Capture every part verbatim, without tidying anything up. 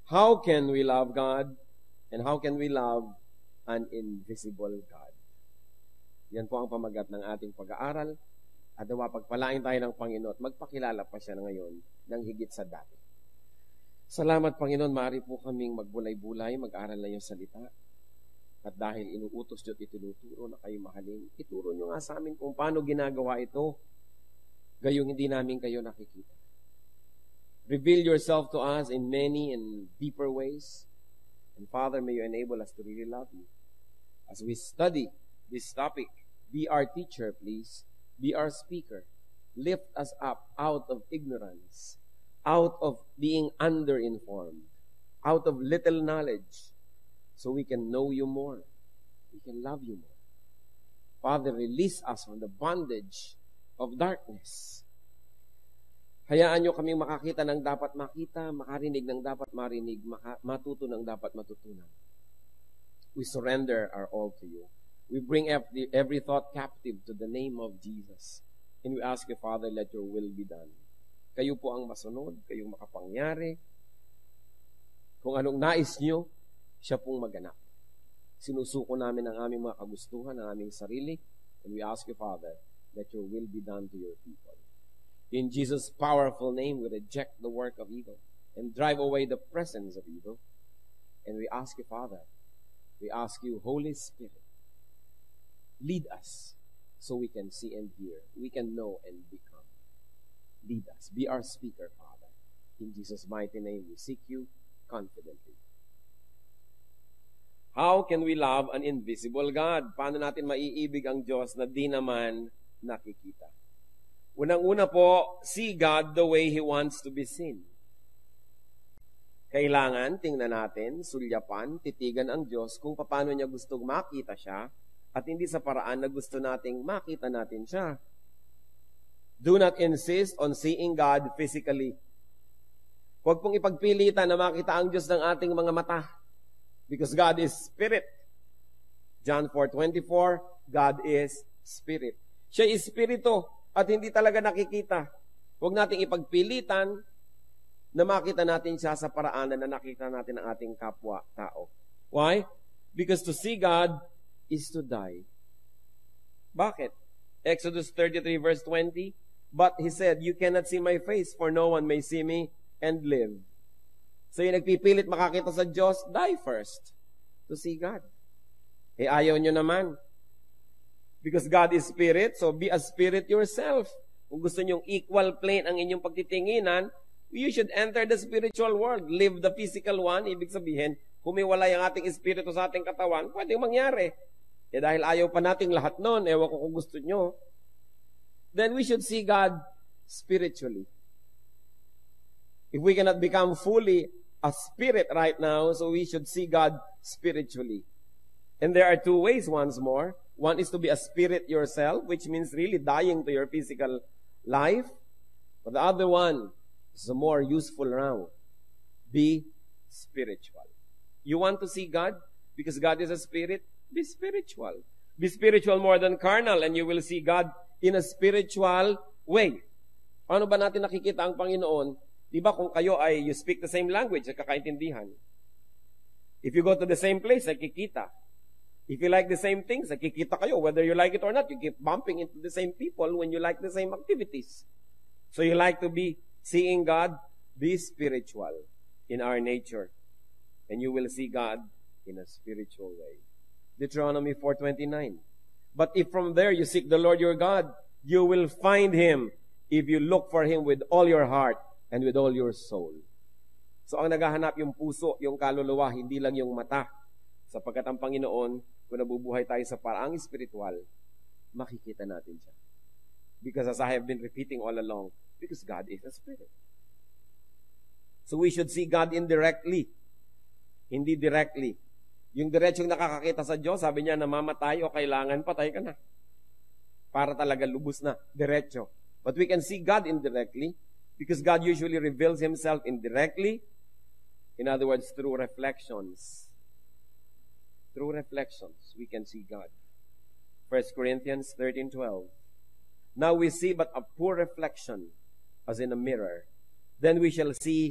How can we love God? And how can we love an invisible God? Yan po ang pamagat ng ating pag-aaral. At nawa pagpalain tayo ng Panginoon at magpakilala pa siya ngayon ng higit sa dati. Salamat, Panginoon, maaari po kaming magbulay-bulay, mag-aral na yung salita. At dahil inuutos Diyos, itinuturo na kayo mahalin, ituro nyo nga sa amin kung paano ginagawa ito, gayong hindi namin kayo nakikita. Reveal yourself to us in many and deeper ways. And Father, may you enable us to really love you. As we study this topic, be our teacher, please. Be our speaker. Lift us up out of ignorance, out of being underinformed, out of little knowledge, so we can know you more. We can love you more. Father, release us from the bondage of darkness. Hayaan nyo kaming makakita ng dapat makita, makarinig ng dapat marinig, maka- matuto ng dapat matutunan. We surrender our all to you. We bring every, every thought captive to the name of Jesus. And we ask you, Father, let your will be done. Kayo po ang masunod, kayong makapangyari. Kung anong nais nyo, siya pong maganap. Sinusuko namin ang aming mga kagustuhan, ang aming sarili. And we ask you, Father, let your will be done to your people. In Jesus' powerful name, we reject the work of evil and drive away the presence of evil. And we ask you, Father, we ask you, Holy Spirit, lead us so we can see and hear. We can know and become. Lead us. Be our speaker, Father. In Jesus' mighty name, we seek you confidently. How can we love an invisible God? Paano natin maiibig ang Diyos na di naman nakikita? Unang-una po, see God the way He wants to be seen. Kailangan, tingnan natin, sulyapan, titigan ang Diyos kung paano niya gustong makita siya at hindi sa paraan na gusto nating makita natin siya. Do not insist on seeing God physically. Huwag pong ipagpilitan na makita ang Diyos ng ating mga mata. Because God is Spirit. John four twenty-four, God is Spirit. Siya is Espiritu at hindi talaga nakikita. Huwag nating ipagpilitan na makita natin siya sa paraanan na nakita natin ang ating kapwa-tao. Why? Because to see God is to die. Bakit? Exodus thirty-three verse twenty, but he said, you cannot see my face, for no one may see me and live. So yung nagpipilit makakita sa Diyos, die first to see God. Eh ayaw nyo naman. Because God is Spirit, so be a Spirit yourself. Kung gusto nyong equal plane ang inyong pagtitinginan, you should enter the spiritual world. Live the physical one. Ibig sabihin, humiwalay ang ating espiritu sa ating katawan, pwedeng mangyari. Eh dahil ayaw pa nating lahat nun, ewan ko kung gusto nyo, then we should see God spiritually. If we cannot become fully a spirit right now, so we should see God spiritually. And there are two ways once more. One is to be a spirit yourself, which means really dying to your physical life. But the other one is a more useful round. Be spiritual. You want to see God because God is a spirit? Be spiritual. Be spiritual more than carnal and you will see God in a spiritual way. Paano ba natin nakikita ang Panginoon? Diba kung kayo ay you speak the same language, nakakaintindihan. If you go to the same place, nakikita. If you like the same things, nakikita kayo. Whether you like it or not, you keep bumping into the same people when you like the same activities. So you like to be seeing God, be spiritual in our nature. And you will see God in a spiritual way. Deuteronomy four twenty-nine. But if from there you seek the Lord your God, you will find Him if you look for Him with all your heart and with all your soul. So ang naghahanap yung puso, yung kaluluwa, hindi lang yung mata. Sapagkat ang Panginoon, kung nabubuhay tayo sa paraang espiritual, makikita natin siya. Because as I have been repeating all along, because God is a spirit. So we should see God indirectly. Hindi directly. Yung diretsong nakakakita sa Diyos, sabi niya, namamatay o kailangan patay ka na. Para talaga lubos na, diretso. But we can see God indirectly because God usually reveals Himself indirectly. In other words, through reflections. Through reflections, we can see God. First Corinthians thirteen twelve. Now we see but a poor reflection as in a mirror. Then we shall see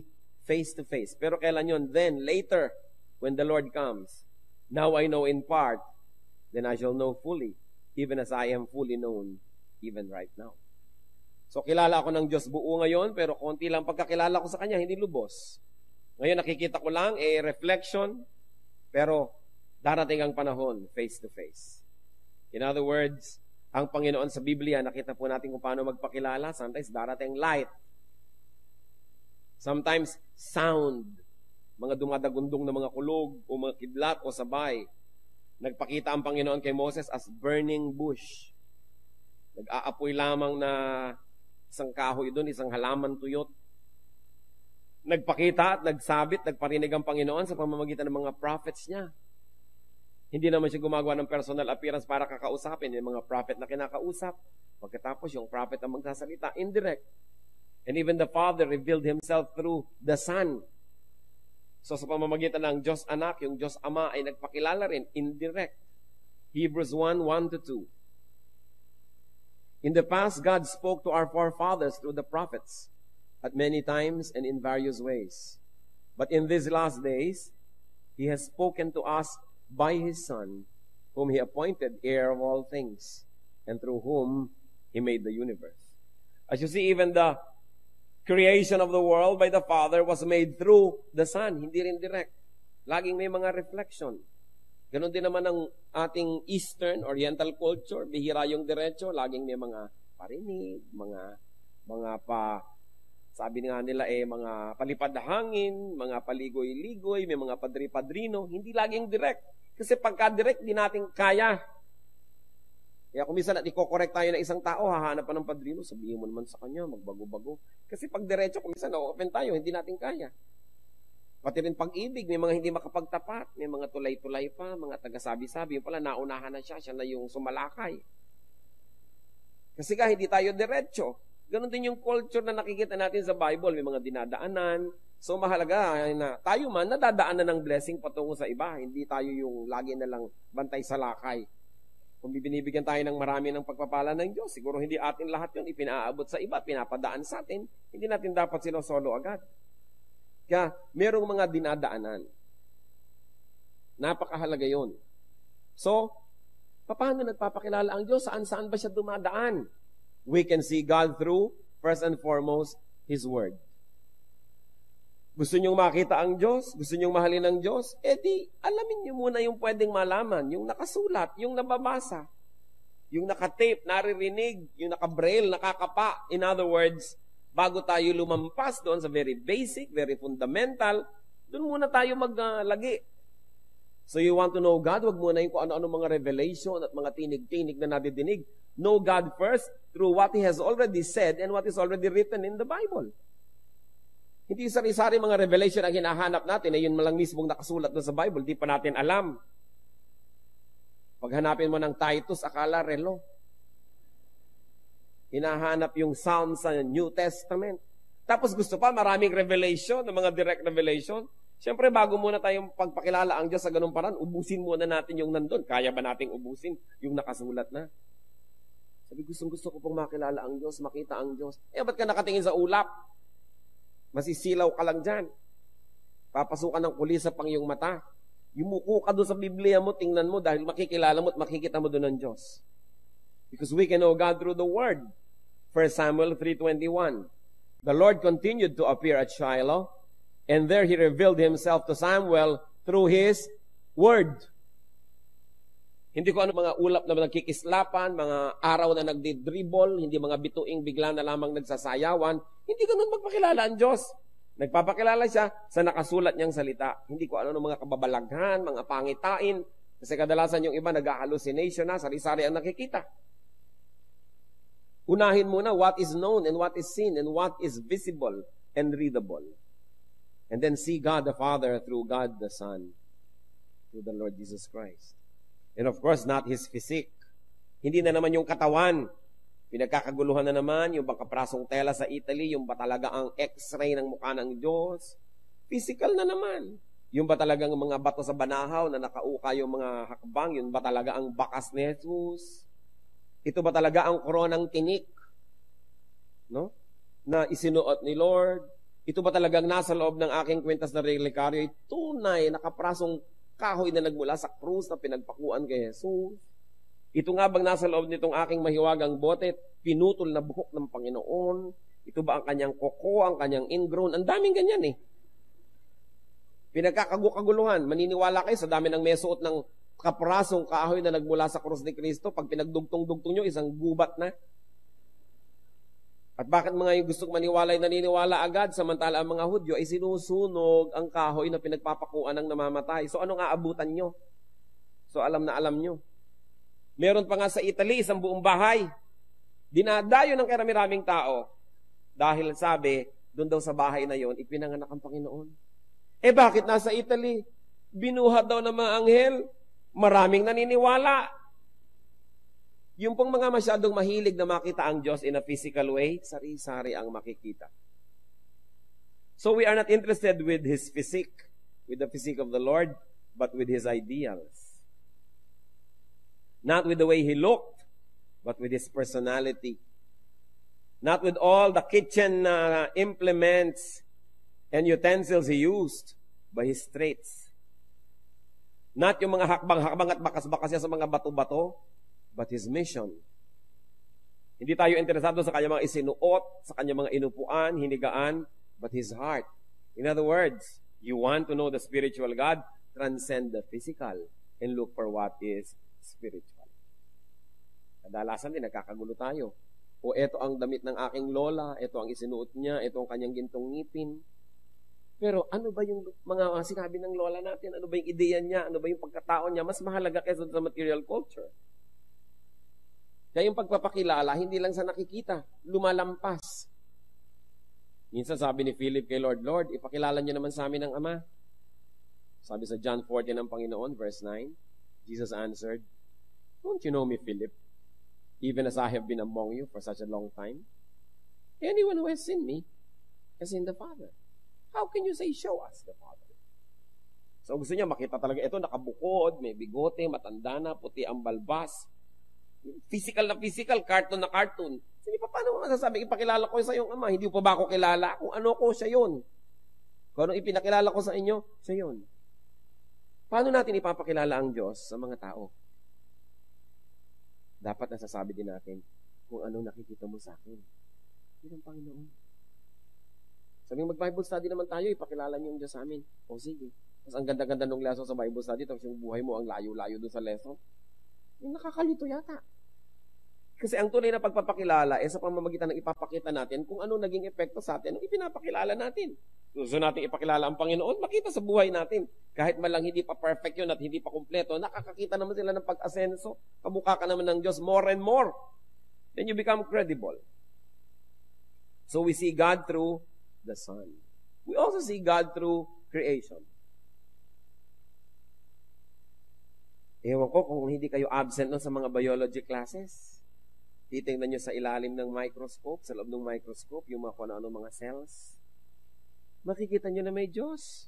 face to face. Pero kailan yun? Then, later, when the Lord comes. Now I know in part, then I shall know fully, even as I am fully known, even right now. So, kilala ako ng Diyos buo ngayon, pero konti lang pagkakilala ko sa Kanya, hindi lubos. Ngayon, nakikita ko lang, eh, reflection, pero darating ang panahon, face to face. In other words, ang Panginoon sa Biblia, nakita po natin kung paano magpakilala. Sometimes, darating light. Sometimes, sound. Mga dumadagundong na mga kulog, o mga kidlat, o sabay. Nagpakita ang Panginoon kay Moses as burning bush. Nag-aapoy lamang na isang kahoy doon, isang halaman tuyot. Nagpakita at nagsabit, nagparinig ang Panginoon sa pamamagitan ng mga prophets niya. Hindi naman siya gumagawa ng personal appearance para kakausapin. Yung mga prophet na kinakausap. Pagkatapos yung prophet ang magsasalita, indirect. And even the Father revealed Himself through the Son. So sa pamamagitan ng Diyos Anak, yung Diyos Ama ay nagpakilala rin, indirect. Hebrews one, one to two. In the past, God spoke to our forefathers through the prophets at many times and in various ways. But in these last days, He has spoken to us by His Son, whom He appointed heir of all things, and through whom He made the universe. As you see, even the creation of the world by the Father was made through the Son, hindi rin direct. Laging may mga reflection. Ganon din naman ang ating Eastern, Oriental culture, bihira yung diretso, laging may mga parinig, mga, mga pa, sabi nga nila eh, mga palipad na hangin, mga paligoy-ligoy, may mga padri-padrino, hindi laging direct. Kasi pagka direct, di natin kaya. Kaya kung minsan at i-correct tayo ng isang tao, hahanap pa ng padrino, sabihin mo naman sa kanya, magbago-bago. Kasi pag diretso, kung minsan na-open tayo, hindi natin kaya. Pati rin pag-ibig, may mga hindi makapagtapat, may mga tulay-tulay pa, mga taga-sabi-sabi, yung pala naunahan na siya, siya na yung sumalakay. Kasi ka, hindi tayo diretso. Ganon din yung culture na nakikita natin sa Bible, may mga dinadaanan. So mahalaga na tayo man, nadadaanan ng blessing patungo sa iba. Hindi tayo yung lagi na lang bantay sa lakay. Kung binibigyan tayo ng marami ng pagpapala ng Diyos, siguro hindi atin lahat yun ipinaabot sa iba, pinapadaan sa atin. Hindi natin dapat solo-solo agad. Kaya, merong mga dinadaanan. Napakahalaga yun. So, paano nagpapakilala ang Diyos? Saan-saan ba siya dumadaan? We can see God through, first and foremost, His Word. Gusto niyong makita ang Diyos? Gusto niyong mahalin ang Diyos? Eh di, alamin niyo muna yung pwedeng malaman, yung nakasulat, yung nababasa, yung nakatape, naririnig, yung nakabraille, nakakapa. In other words, bago tayo lumampas doon sa very basic, very fundamental, doon muna tayo maglagi. So you want to know God? Wag muna yung kung ano-ano mga revelation at mga tinig-tinig na nadidinig. Know God first through what He has already said and what is already written in the Bible. Hindi sari-sari mga revelation ang hinahanap natin, ay yun malang mismong nakasulat doon sa Bible, di pa natin alam. Pag hanapin mo ng Titus, akala relo. Hinahanap yung Psalm sa New Testament. Tapos gusto pa, maraming revelation, ng mga direct revelation. Siyempre, bago muna tayong pagpakilala ang Diyos sa ganung paraan, ubusin muna natin yung nandun. Kaya ba nating ubusin yung nakasulat na? Sabi, gustong gusto ko pong makilala ang Diyos, makita ang Diyos. Eh, ba't ka nakatingin sa ulap? Masisilaw ka lang dyan. Papasukan ng kulisa pang iyong mata. Yumuko ka doon sa Biblia mo, tingnan mo, dahil makikilala mo at makikita mo doon ng Diyos. Because we can know God through the Word. First Samuel three twenty-one. The Lord continued to appear at Shiloh, and there He revealed Himself to Samuel through His Word. Hindi ko ano mga ulap na nagkikislapan, mga araw na nagdi-dribble, hindi mga bituing bigla na lamang nagsasayawan. Hindi ganun magpakilala ang Diyos. Nagpapakilala siya sa nakasulat niyang salita. Hindi ko ano ng mga kababalaghan, mga pangitain. Kasi kadalasan yung iba nag-hallucination na, sari-sari ang nakikita. Unahin muna what is known and what is seen and what is visible and readable. And then see God the Father through God the Son, through the Lord Jesus Christ. And of course, not His physique. Hindi na naman yung katawan. Pinagkakaguluhan na naman yung bangkaprasong tela sa Italy, yung ba talaga ang x-ray ng mukha ng Diyos. Physical na naman. Yung ba talagang mga bato sa banahaw na nakauka yung mga hakbang, yun ba talaga ang bakas ni Jesus? Ito ba talaga ang koronang tinik? No? Na isinuot ni Lord? Ito ba talagang nasa loob ng aking kwintas na relikaryo ay tunay, nakaprasong kahoy na nagmula sa krus na pinagpakuan kay Jesus? Ito nga bang nasa loob nitong aking mahiwagang bote, pinutol na buhok ng Panginoon? Ito ba ang kanyang koko, ang kanyang ingrown? Ang daming ganyan eh. Pinagkakagukaguluhan. Maniniwala kayo sa dami ng may suot ng kaprasong kahoy na nagmula sa krus ni Kristo. Pag pinagdugtong-dugtong nyo, isang gubat na. At bakit mga yung gustong maniwala ay naniniwala agad, samantala ang mga Hudyo ay sinusunog ang kahoy na pinagpapakuan ng namamatay. So anong aabutan nyo? So alam na alam nyo. Meron pa nga sa Italy, isang buong bahay. Dinadayo ng karami-raming tao. Dahil sabi, doon daw sa bahay na yon, ipinanganak ang Panginoon. Eh bakit nasa Italy? Binuhat daw ng mga anghel. Maraming naniniwala. Yung pong mga masyadong mahilig na makita ang Diyos in a physical way, sari-sari ang makikita. So we are not interested with His physique, with the physique of the Lord, but with His ideals. Not with the way He looked, but with His personality. Not with all the kitchen uh, implements and utensils He used, but His traits. Not yung mga hakbang-hakbang at bakas-bakas niya sa mga bato-bato, but His mission. Hindi tayo interesado sa kanyang mga isinuot, sa kanyang mga inupuan, hinigaan, but His heart. In other words, you want to know the spiritual God, transcend the physical and look for what is spiritual. Kadalasan din, nagkakagulo tayo. O eto ang damit ng aking lola, eto ang isinuot niya, eto ang kanyang gintong ngipin. Pero ano ba yung mga sinabi ng lola natin? Ano ba yung ideya niya? Ano ba yung pagkatao niya? Mas mahalaga kaysa sa material culture. Kaya yung pagpapakilala, hindi lang sa nakikita, lumalampas. Minsan sabi ni Philip kay Lord, Lord, ipakilala niyo naman sa amin ang Ama. Sabi sa John fourteen ng Panginoon, verse nine, Jesus answered, don't you know me, Philip? Even as I have been among you for such a long time? Anyone who has seen me has seen the Father. How can you say, show us the Father? So gusto niya makita talaga, ito nakabukod, may bigote, matanda na, puti ang balbas. Physical na physical, cartoon na cartoon. Sige, pa, paano mo masasabi, ipakilala ko sa iyong Ama? Hindi po ba ako kilala? Kung ano ko, siya yun. Kung anong ipinakilala ko sa inyo, siya yun. Paano natin ipapakilala ang Diyos sa mga tao? Dapat nasasabi din natin kung anong nakikita mo sa akin. Yun ang Panginoon. Sabi mag-Bible study naman tayo, ipakilala niyo yung Diyos sa amin. O sige. Tapos ang ganda-ganda ng lesson sa Bible study, tapos yung buhay mo ang layo-layo doon sa lesson. Yung nakakalito yata. Kasi ang tunay na pagpapakilala ay sa pamamagitan ng ipapakita natin kung ano naging epekto sa atin, ang ipinapakilala natin. Gusto natin ipakilala ang Panginoon, makita sa buhay natin. Kahit man lang hindi pa perfect yun at hindi pa kumpleto, nakakakita naman sila ng pag-asenso. Kamukha ka naman ng Diyos more and more. Then you become credible. So we see God through the Son. We also see God through creation. Ewan ko kung hindi kayo absent no, sa mga biology classes. Titingnan nyo sa ilalim ng microscope, sa loob ng microscope, yung mga kung ano mga cells. Makikita nyo na may Diyos.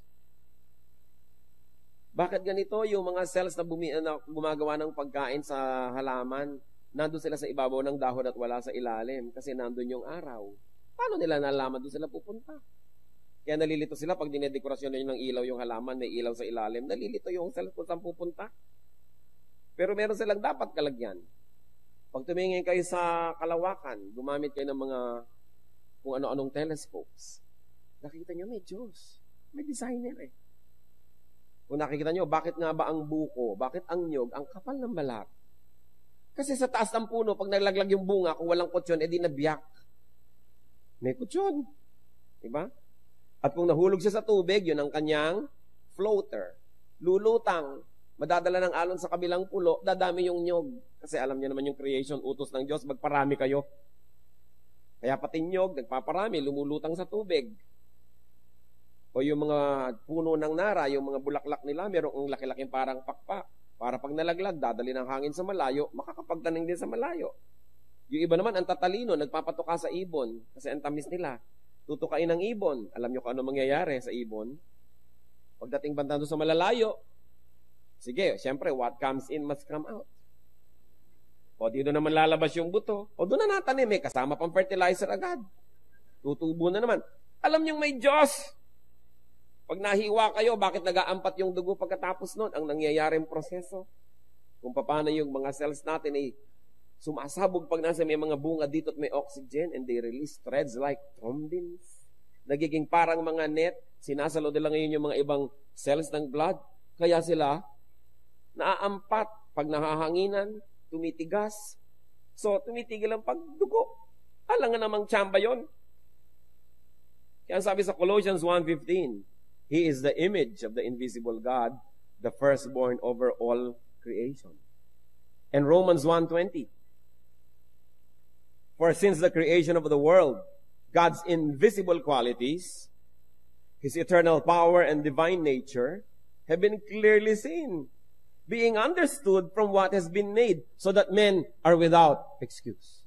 Bakit ganito? Yung mga cells na, bumi, na gumagawa ng pagkain sa halaman, nandun sila sa ibabaw ng dahon at wala sa ilalim kasi nandun yung araw. Paano nila nalaman doon sila pupunta? Kaya nalilito sila pag dinedekorasyon nyo ng ilaw yung halaman, may ilaw sa ilalim, nalilito yung cells kung saan pupunta. Pero meron silang dapat kalagyan. Pag tumingin kayo sa kalawakan, gumamit kayo ng mga kung ano-anong telescopes, nakikita nyo may Diyos. May designer eh. Kung nakikita nyo, bakit nga ba ang buko, bakit ang nyog, ang kapal ng balat? Kasi sa taas ng puno, pag naglaglag yung bunga, kung walang kutsyon, edi nabiyak. May kutsyon. Diba? At kung nahulog siya sa tubig, yun ang kanyang floater. Lulutang. Madadala ng alon sa kabilang pulo, dadami yung nyog. Kasi alam niyo naman yung creation, utos ng Diyos, magparami kayo. Kaya pati nyog, nagpaparami, lumulutang sa tubig. O yung mga puno ng nara, yung mga bulaklak nila, merong laki-laking parang pakpak. Para pag nalaglag, dadali ng hangin sa malayo, makakapagtanim din sa malayo. Yung iba naman, ang tatalino, nagpapatuka sa ibon. Kasi ang tamis nila. Tutukain ng ibon. Alam niyo kung ano mangyayari sa ibon? Pagdating banda doon sa malalayo, sige, siyempre, what comes in must come out. O dito naman lalabas yung buto. O doon na natanim, may kasama pang fertilizer agad. Tutubo na naman. Alam niyong may Diyos. Pag nahiwa kayo, bakit nag-aampat yung dugo pagkatapos nun? Ang nangyayaring proseso. Kung paano yung mga cells natin ay sumasabog pag nasa may mga bunga dito at may oxygen and they release threads like thrombins. Nagiging parang mga net. Sinasalo nila ngayon yung mga ibang cells ng blood. Kaya sila naaampat. Pag nahahanginan, tumitigas. So, tumitigil ang pagdugo. Alam nga namang tsamba yun. Kaya sabi sa Colossians one fifteen, He is the image of the invisible God, the firstborn over all creation. And Romans one twenty, For since the creation of the world, God's invisible qualities, His eternal power and divine nature, have been clearly seen, being understood from what has been made, so that men are without excuse.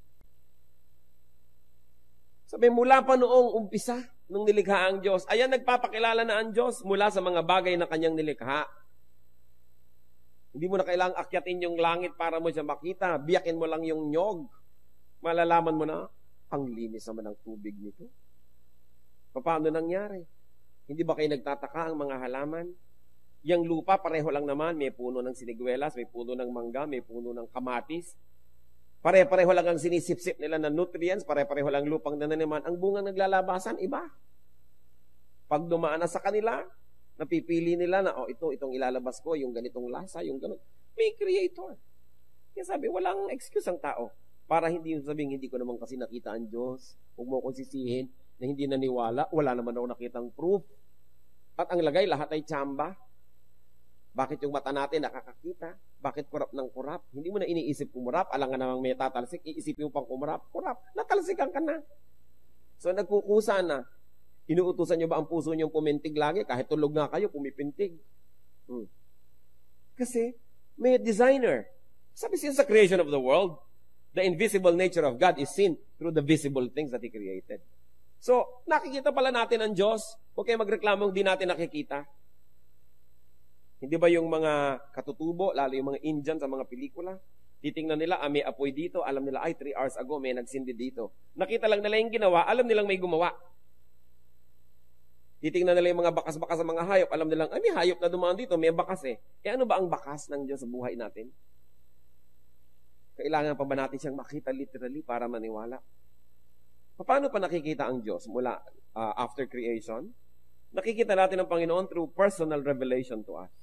Sabi, mula pa noong umpisa, nung nilikha ang Diyos, ayan, nagpapakilala na ang Diyos mula sa mga bagay na kanyang nilikha. Hindi mo na kailangang akyatin yung langit para mo siya makita. Biyakin mo lang yung nyog. Malalaman mo na, ang linis naman ng tubig nito. Paano nangyari? Hindi ba kayo nagtataka ang mga halaman? Yang lupa, pareho lang naman. May puno ng siniguelas, may puno ng mangga, may puno ng kamatis. Pare-pareho lang ang sinisip-sip nila ng nutrients, pare-pareho lang lupang nananiman. Ang bungang naglalabasan, iba. Pag dumaan na sa kanila, napipili nila na, oh, ito, itong ilalabas ko, yung ganitong lasa, yung ganun. May creator. Kaya sabi, walang excuse ang tao. Para hindi yung sabihin, hindi ko naman kasi nakita ang Diyos. Huwag mo akong sisihin na hindi naniwala. Wala naman ako nakitang proof. At ang lagay, lahat ay tsamba. Bakit yung mata natin nakakakita? Bakit kurap ng kurap? Hindi mo na iniisip kumurap. Alam nga namang may tatalsik, iisipin mo pang kumurap. Kurap, natalsikan ka na. So nagkukusa na. Inuutusan nyo ba ang puso nyo pumintig lagi? Kahit tulog nga kayo, pumipintig. Hmm. Kasi may designer. Sabi siya sa creation of the world, the invisible nature of God is seen through the visible things that He created. So, nakikita pala natin ang Diyos. Huwag kayo magreklamo hindi natin nakikita. Hindi ba yung mga katutubo, lalo yung mga Indian sa mga pelikula, titingnan nila, ah, may apoy dito, alam nila, ay, three hours ago, may nagsindi dito. Nakita lang nila yung ginawa, alam nilang may gumawa. Titingnan nila yung mga bakas-bakas sa mga hayop, alam nilang, ay, may hayop na dumaan dito, may bakas eh. Eh, ano ba ang bakas ng Diyos sa buhay natin? Kailangan pa ba natin siyang makita literally para maniwala? Paano pa nakikita ang Diyos mula uh, after creation? Nakikita natin ang Panginoon through personal revelation to us.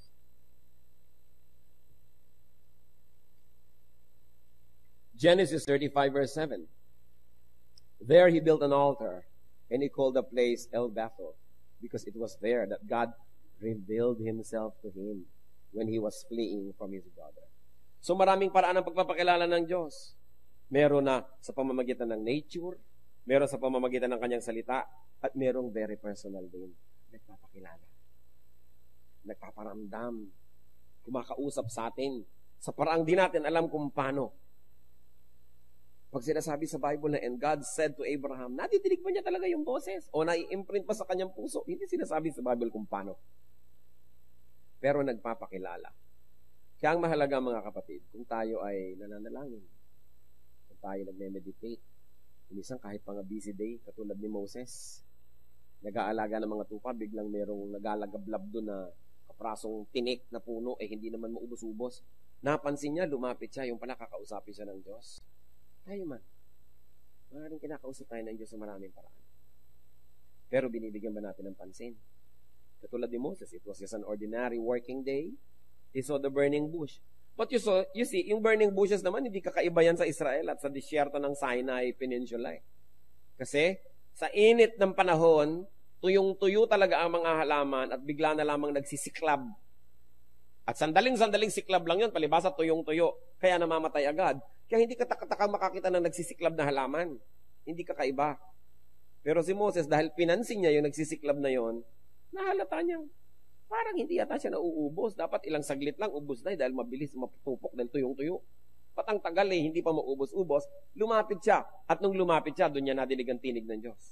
Genesis thirty-five verse seven. There he built an altar, and he called the place El Bethel, because it was there that God revealed himself to him when he was fleeing from his brother. So maraming paraan ng pagpapakilala ng Diyos. Meron na sa pamamagitan ng nature, meron sa pamamagitan ng kanyang salita, at merong very personal din. Nagpapakilala. Nagpaparamdam. Kumakausap sa atin sa paraang di natin alam kung paano. Pag sinasabi sa Bible na, and God said to Abraham, nadidinig ba niya talaga yung boses? O nai-imprint pa sa kanyang puso? Hindi sinasabi sa Bible kung paano. Pero nagpapakilala. Kaya ang mahalaga mga kapatid, kung tayo ay nananalangin, kung tayo nagme-meditate, minsan kahit pang busy day, katulad ni Moses, nag-aalaga ng mga tupa, biglang merong nagalagablab doon na kaprasong tinik na puno, eh hindi naman maubos-ubos. Napansin niya, lumapit siya, yung pala kakausapin siya ng Diyos. Tayo man, maraming kinakausap tayo ng Diyos sa maraming paraan. Pero binibigyan ba natin ng pansin? Katulad ni Moses, it was just an ordinary working day. He saw the burning bush. But you saw, you see, yung burning bushes naman, hindi kakaiba yan sa Israel at sa disyerto ng Sinai Peninsula. Eh. Kasi, sa init ng panahon, tuyong-tuyo talaga ang mga halaman at bigla na lamang nagsisiklab. At sandaling-sandaling siklab lang yun, palibasa tuyong-tuyo. Kaya namamatay agad. Kaya hindi katakataka makakita ng nagsisiklab na halaman. Hindi kakaiba. Pero si Moses, dahil pinansin niya yung nagsisiklab na yon, nahalata niya. Parang hindi yata siya nauubos. Dapat ilang saglit lang, ubos na dahil mabilis mapupok dahil tuyong-tuyo. Patang tagal eh, hindi pa maubos-ubos. Lumapit siya. At nung lumapit siya, doon niya nadinig ang tinig ng Diyos.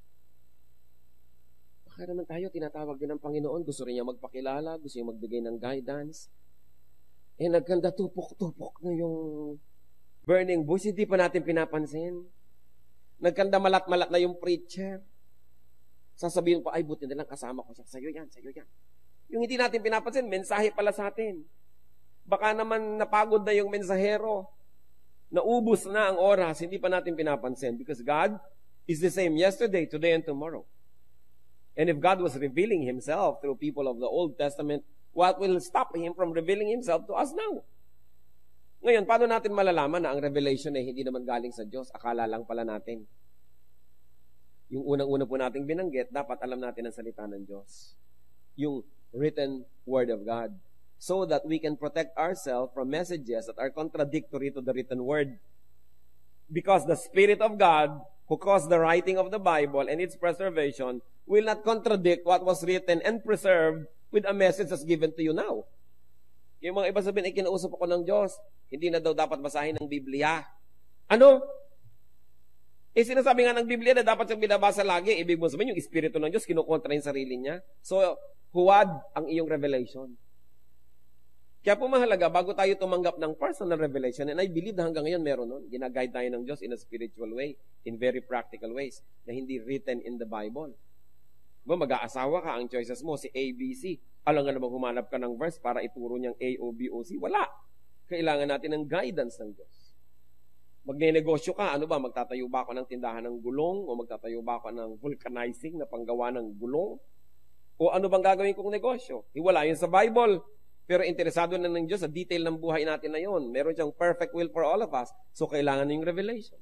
Baka naman tayo, tinatawag din ng Panginoon. Gusto rin niya magpakilala, gusto niya magbigay ng guidance. Eh, nagkanda tupok-tupok na yung burning bush, hindi pa natin pinapansin. Nagkanda malat-malat na yung preacher. Sasabihin pa, ay, buti nilang kasama ko siya. Sa'yo yan, sa'yo yan. Yung hindi natin pinapansin, mensahe pala sa atin. Baka naman napagod na yung mensahero. Naubos na ang oras, hindi pa natin pinapansin. Because God is the same yesterday, today, and tomorrow. And if God was revealing Himself through people of the Old Testament, what will stop Him from revealing Himself to us now? Ngayon, paano natin malalaman na ang revelation ay hindi naman galing sa Diyos? Akala lang pala natin. Yung unang-una po nating binanggit, dapat alam natin ang salita ng Diyos. Yung written Word of God. So that we can protect ourselves from messages that are contradictory to the written Word. Because the Spirit of God, who caused the writing of the Bible and its preservation, will not contradict what was written and preserved with a message that's given to you now. Yung mga iba sabihin, ay kinausap ako ng Diyos, hindi na daw dapat basahin ng Biblia. Ano? Eh, sinasabi nga ng Biblia na dapat siyang binabasa lagi, ibig mo sabihin, yung Espiritu ng Diyos, kinukontra yung sarili niya. So, huwad ang iyong revelation. Kaya po mahalaga, bago tayo tumanggap ng personal revelation, and I believe na hanggang ngayon meron nun, ginaguide tayo ng Diyos in a spiritual way, in very practical ways, na hindi written in the Bible. Ba, mag-aasawa ka, ang choices mo, si A, B, C. Alam nga namang humanap ka ng verse para ituro niyang A, O, B, O, C. Wala. Kailangan natin ng guidance ng Diyos. Magne-negosyo ka, ano ba, magtatayo ba ako ng tindahan ng gulong? O magtatayo ba ako ng vulcanizing na panggawa ng gulong? O ano bang gagawin kong negosyo? Hiwala yun sa Bible. Pero interesado na ng Diyos sa detail ng buhay natin na yun. Meron siyang perfect will for all of us. So, kailangan na yung revelation.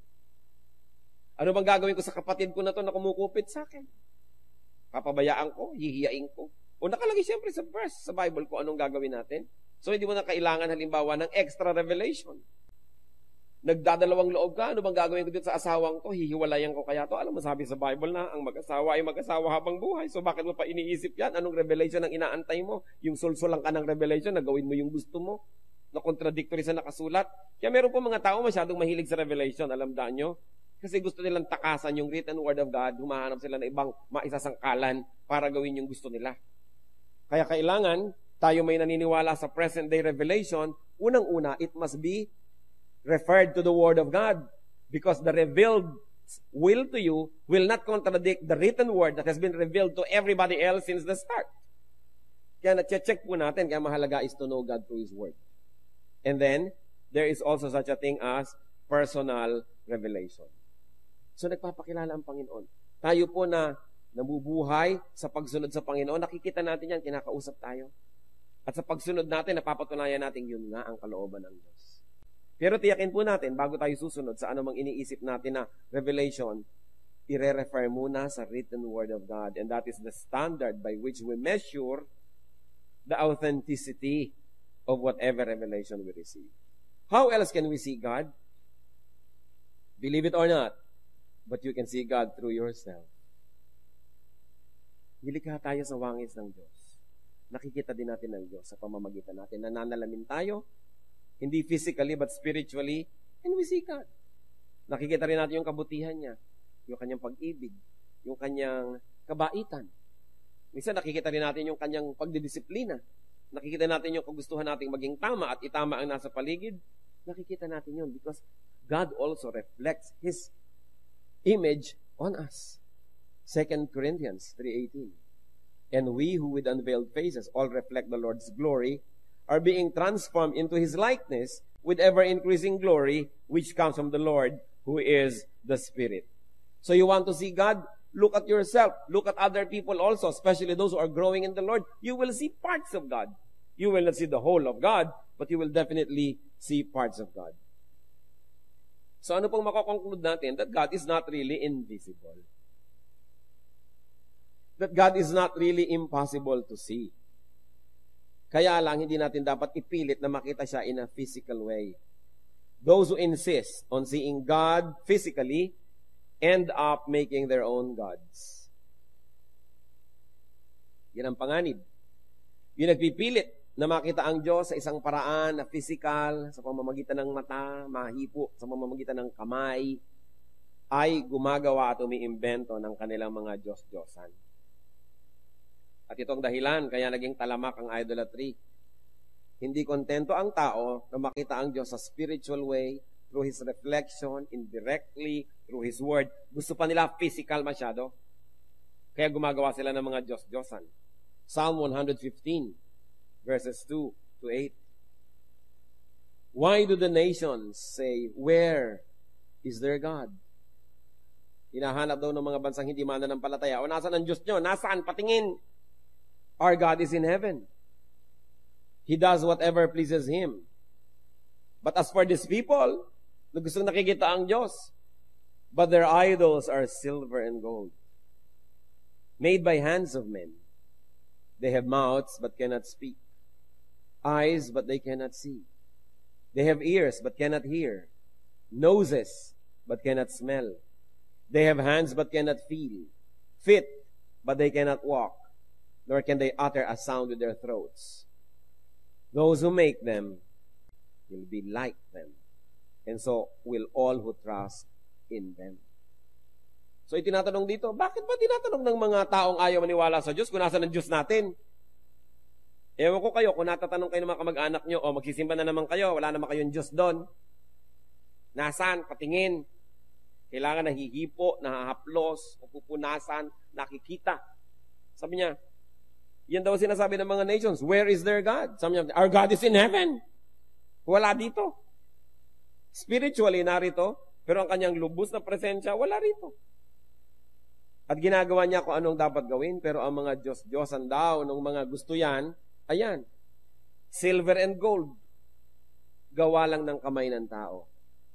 Ano bang gagawin ko sa kapatid ko na to na kumukupit sa akin? Papabayaan ko? Hihiyain ko? O nakalagay siyempre sa verse, sa Bible ko anong gagawin natin. So, hindi mo na kailangan halimbawa ng extra revelation. Nagdadalawang loob ka, ano bang gagawin ko dito sa asawang to? Hihiwalayan ko kaya to? Alam mo, sabi sa Bible na, ang mag-asawa ay mag-asawa habang buhay. So, bakit mo pa iniisip yan? Anong revelation ang inaantay mo? Yung sulsulang ka ng revelation, na gawin mo yung gusto mo? Na contradictory sa nakasulat? Kaya meron po mga tao masyadong mahilig sa revelation, alam daan nyo? Kasi gusto nilang takasan yung written word of God, humahanap sila ng ibang maisasangkalan para gawin yung gusto nila. Kaya kailangan, tayo may naniniwala sa present day revelation, unang-una, it must be referred to the Word of God, because the revealed will to you will not contradict the written Word that has been revealed to everybody else since the start. Kaya na-check po natin, kaya mahalaga is to know God through His Word. And then, there is also such a thing as personal revelation. So, nagpapakilala ang Panginoon. Tayo po na nabubuhay sa pagsunod sa Panginoon, nakikita natin yan, kinakausap tayo. At sa pagsunod natin, napapatunayan natin yun nga ang kalooban ng Diyos. Pero tiyakin po natin, bago tayo susunod sa anumang iniisip natin na revelation, i-refer muna sa written Word of God. And that is the standard by which we measure the authenticity of whatever revelation we receive. How else can we see God? Believe it or not, but you can see God through yourself. Nilikha tayo sa wangis ng Diyos. Nakikita din natin ng Diyos sa pamamagitan natin. Nananalamin tayo, hindi physically but spiritually, and we see God. Nakikita rin natin yung kabutihan niya, yung kanyang pag-ibig, yung kanyang kabaitan. Minsan nakikita rin natin yung kanyang pagdidisiplina. Nakikita natin yung kagustuhan nating maging tama at itama ang nasa paligid. Nakikita natin yun because God also reflects His image on us. Second Corinthians three eighteen. And we who with unveiled faces all reflect the Lord's glory are being transformed into His likeness with ever-increasing glory, which comes from the Lord, who is the Spirit. So you want to see God? Look at yourself. Look at other people also, especially those who are growing in the Lord. You will see parts of God. You will not see the whole of God, but you will definitely see parts of God. So ano pong makakonclude natin? That God is not really invisible. That God is not really impossible to see. Kaya lang, hindi natin dapat ipilit na makita siya in a physical way. Those who insist on seeing God physically end up making their own gods. Yan ang panganib. Yung nagpipilit na makita ang Diyos sa isang paraan na physical, sa pamamagitan ng mata, mahipo, sa pamamagitan ng kamay, ay gumagawa at umiimbento ng kanilang mga Diyos-Diyosan. At ito ang dahilan, kaya naging talamak ang idolatry. Hindi kontento ang tao na makita ang Diyos sa spiritual way, through His reflection, indirectly, through His word. Gusto pa nila physical masyado. Kaya gumagawa sila ng mga Diyos-Diyosan. Psalm one fifteen, verses two to eight. Why do the nations say, where is their God? Hinahanap daw ng mga bansang hindi mananampalataya. O nasaan ang Diyos nyo? Nasaan? Patingin. Our God is in heaven. He does whatever pleases Him. But as for these people, na gustong nakikita ang Diyos, but their idols are silver and gold, made by hands of men. They have mouths but cannot speak, eyes but they cannot see. They have ears but cannot hear, noses but cannot smell. They have hands but cannot feel, feet but they cannot walk, nor can they utter a sound with their throats. Those who make them will be like them, and so will all who trust in them. So itinatanong dito, bakit ba tinatanong ng mga taong ayaw maniwala sa Diyos kung nasa ng Diyos natin? Ewan ko kayo, kung natatanong kayo ng mga kamag-anak nyo, o magsisimba na naman kayo, wala naman kayong Diyos doon. Nasaan? Patingin. Kailangan nahihipo, nahahaplos, pupunasan, nakikita. Sabi niya, yan daw sinasabi ng mga nations, where is their God? Sabi niya, our God is in heaven. Wala dito. Spiritually, narito, pero ang kanyang lubos na presensya, wala rito. At ginagawa niya kung anong dapat gawin, pero ang mga Diyos-Diyosan daw, nung mga gusto yan, ayan, silver and gold, gawa lang ng kamay ng tao.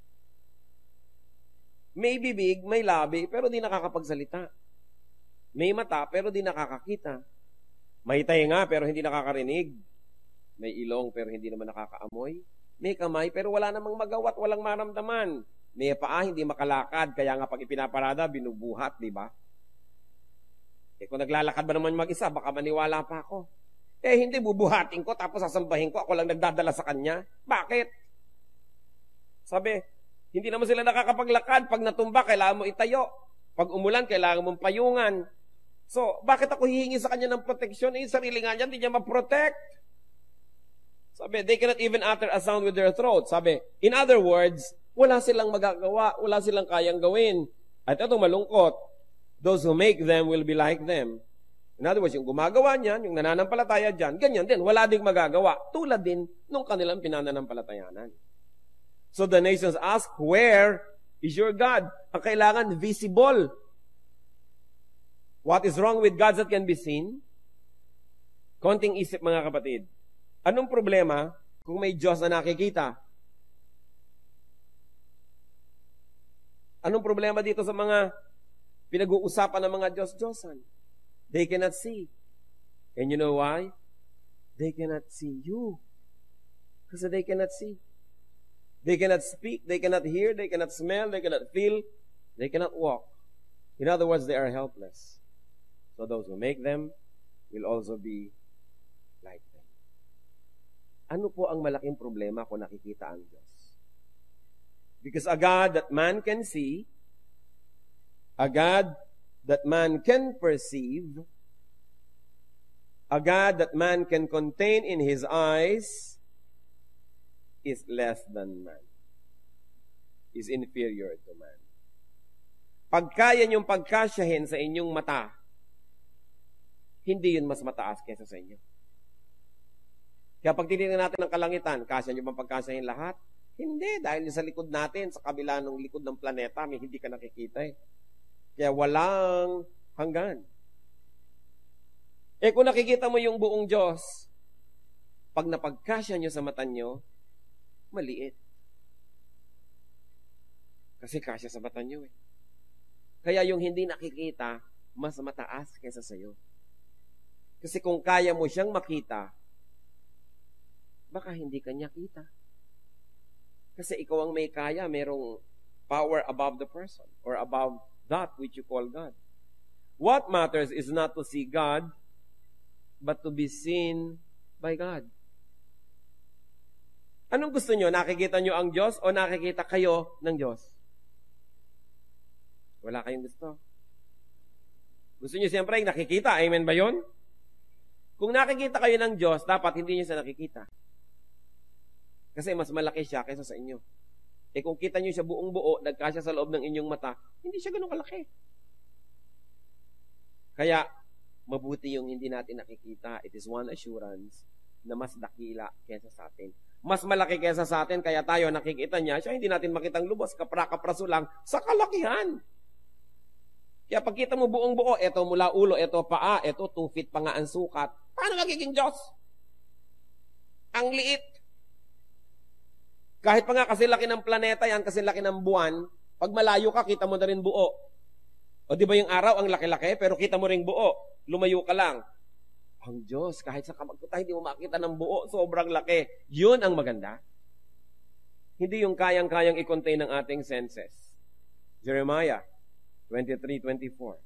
May bibig, may labi, pero di nakakapagsalita. May mata, pero di nakakakita. May tainga, pero hindi nakakarinig. May ilong, pero hindi naman nakakaamoy. May kamay, pero wala namang magawa at walang maramdaman. May paa, hindi makalakad, kaya nga pag ipinaparada, binubuhat, di ba? Eh kung naglalakad ba naman mag-isa, baka maniwala pa ako. Eh hindi, bubuhatin ko, tapos sasambahin ko, ako lang nagdadala sa kanya. Bakit? Sabi, hindi naman sila nakakapaglakad. Pag natumba, kailangan mo itayo. Pag umulan, kailangan mong payungan. So, bakit ako hihingi sa kanya ng proteksyon? Eh, sarili nga niya, hindi niya ma-protect. Sabi, they cannot even utter a sound with their throat. Sabi, in other words, wala silang magagawa, wala silang kayang gawin. At ito malungkot, those who make them will be like them. In other words, yung gumagawa niyan, yung nananampalataya dyan, ganyan din, wala ding magagawa. Tulad din nung kanilang pinananampalatayanan. So the nations ask, where is your God? Ang kailangan, visible. What is wrong with gods that can be seen? Konting isip, mga kapatid. Anong problema kung may Diyos na nakikita? Anong problema dito sa mga pinag-uusapan ng mga Diyos-Diyosan? They cannot see. And you know why? They cannot see you. Because they cannot see. They cannot speak, they cannot hear, they cannot smell, they cannot feel, they cannot walk. In other words, they are helpless. So those who make them will also be like them. Ano po ang malaking problema kung nakikita ang Diyos? Because a God that man can see, a God that man can perceive, a God that man can contain in His eyes, is less than man. Is inferior to man. Pag kaya niyong pagkasyahin sa inyong mata, hindi yun mas mataas kaysa sa inyo. Kaya pag tinitingnan natin ng kalangitan, kasya niyo bang pagkasyahin lahat? Hindi, dahil sa likod natin, sa kabila ng likod ng planeta, may hindi ka nakikita eh. Kaya walang hanggan. Eh kung nakikita mo yung buong Diyos, pag napagkasya nyo sa mata nyo, maliit. Kasi kasya sa mata nyo eh. Kaya yung hindi nakikita, mas mataas kaysa sa'yo. Kasi kung kaya mo siyang makita, baka hindi kanya kita. Kasi ikaw ang may kaya, merong power above the person or above that which you call God. What matters is not to see God, but to be seen by God. Anong gusto nyo? Nakikita nyo ang Diyos o nakikita kayo ng Diyos? Wala kayong gusto. Gusto nyo siyempre nakikita. Amen ba yun? Kung nakikita kayo ng Diyos, dapat hindi nyo siya nakikita. Kasi mas malaki siya kaysa sa inyo. Eh kung kita nyo siya buong buo, nagkasya sa loob ng inyong mata, hindi siya ganun kalaki. Kaya, mabuti yung hindi natin nakikita. It is one assurance na mas dakila kaysa sa atin. Mas malaki kaysa sa atin, kaya tayo nakikita niya, siya hindi natin makitang lubos, kapra-kapraso lang sa kalakihan. Kaya pagkita mo buong buo, eto mula ulo, eto paa, eto two feet pa nga ang sukat, paano magiging Diyos? Ang liit. Kahit pa nga kasi laki ng planeta yan, kasi laki ng buwan, pag malayo ka, kita mo na rin buo. O di ba yung araw, ang laki-laki, pero kita mo rin buo. Lumayo ka lang. Ang Diyos, kahit sa kamag ko tayo, hindi mo makita ng buo, sobrang laki. Yun ang maganda. Hindi yung kayang-kayang i-contain ng ating senses. Jeremiah twenty-three twenty-four.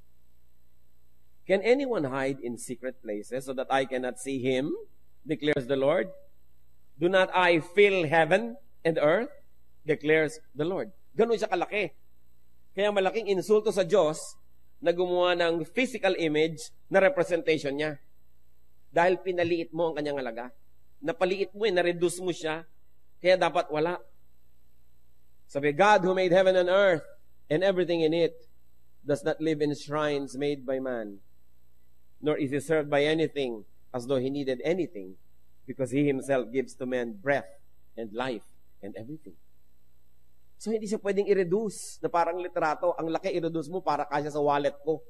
Can anyone hide in secret places so that I cannot see him? Declares the Lord. Do not I fill heaven and earth? Declares the Lord. Ganun siya kalaki. Kaya malaking insulto sa Diyos na gumawa ng physical image na representation niya. Dahil pinaliit mo ang kanyang halaga. Napaliit mo eh, na-reduce mo siya. Kaya dapat wala. Sabi, God who made heaven and earth and everything in it does not live in shrines made by man, nor is he served by anything as though he needed anything, because he himself gives to men breath and life and everything. So, hindi siya pwedeng i-reduce na parang litrato. Ang laki i-reduce mo para kasya sa wallet ko.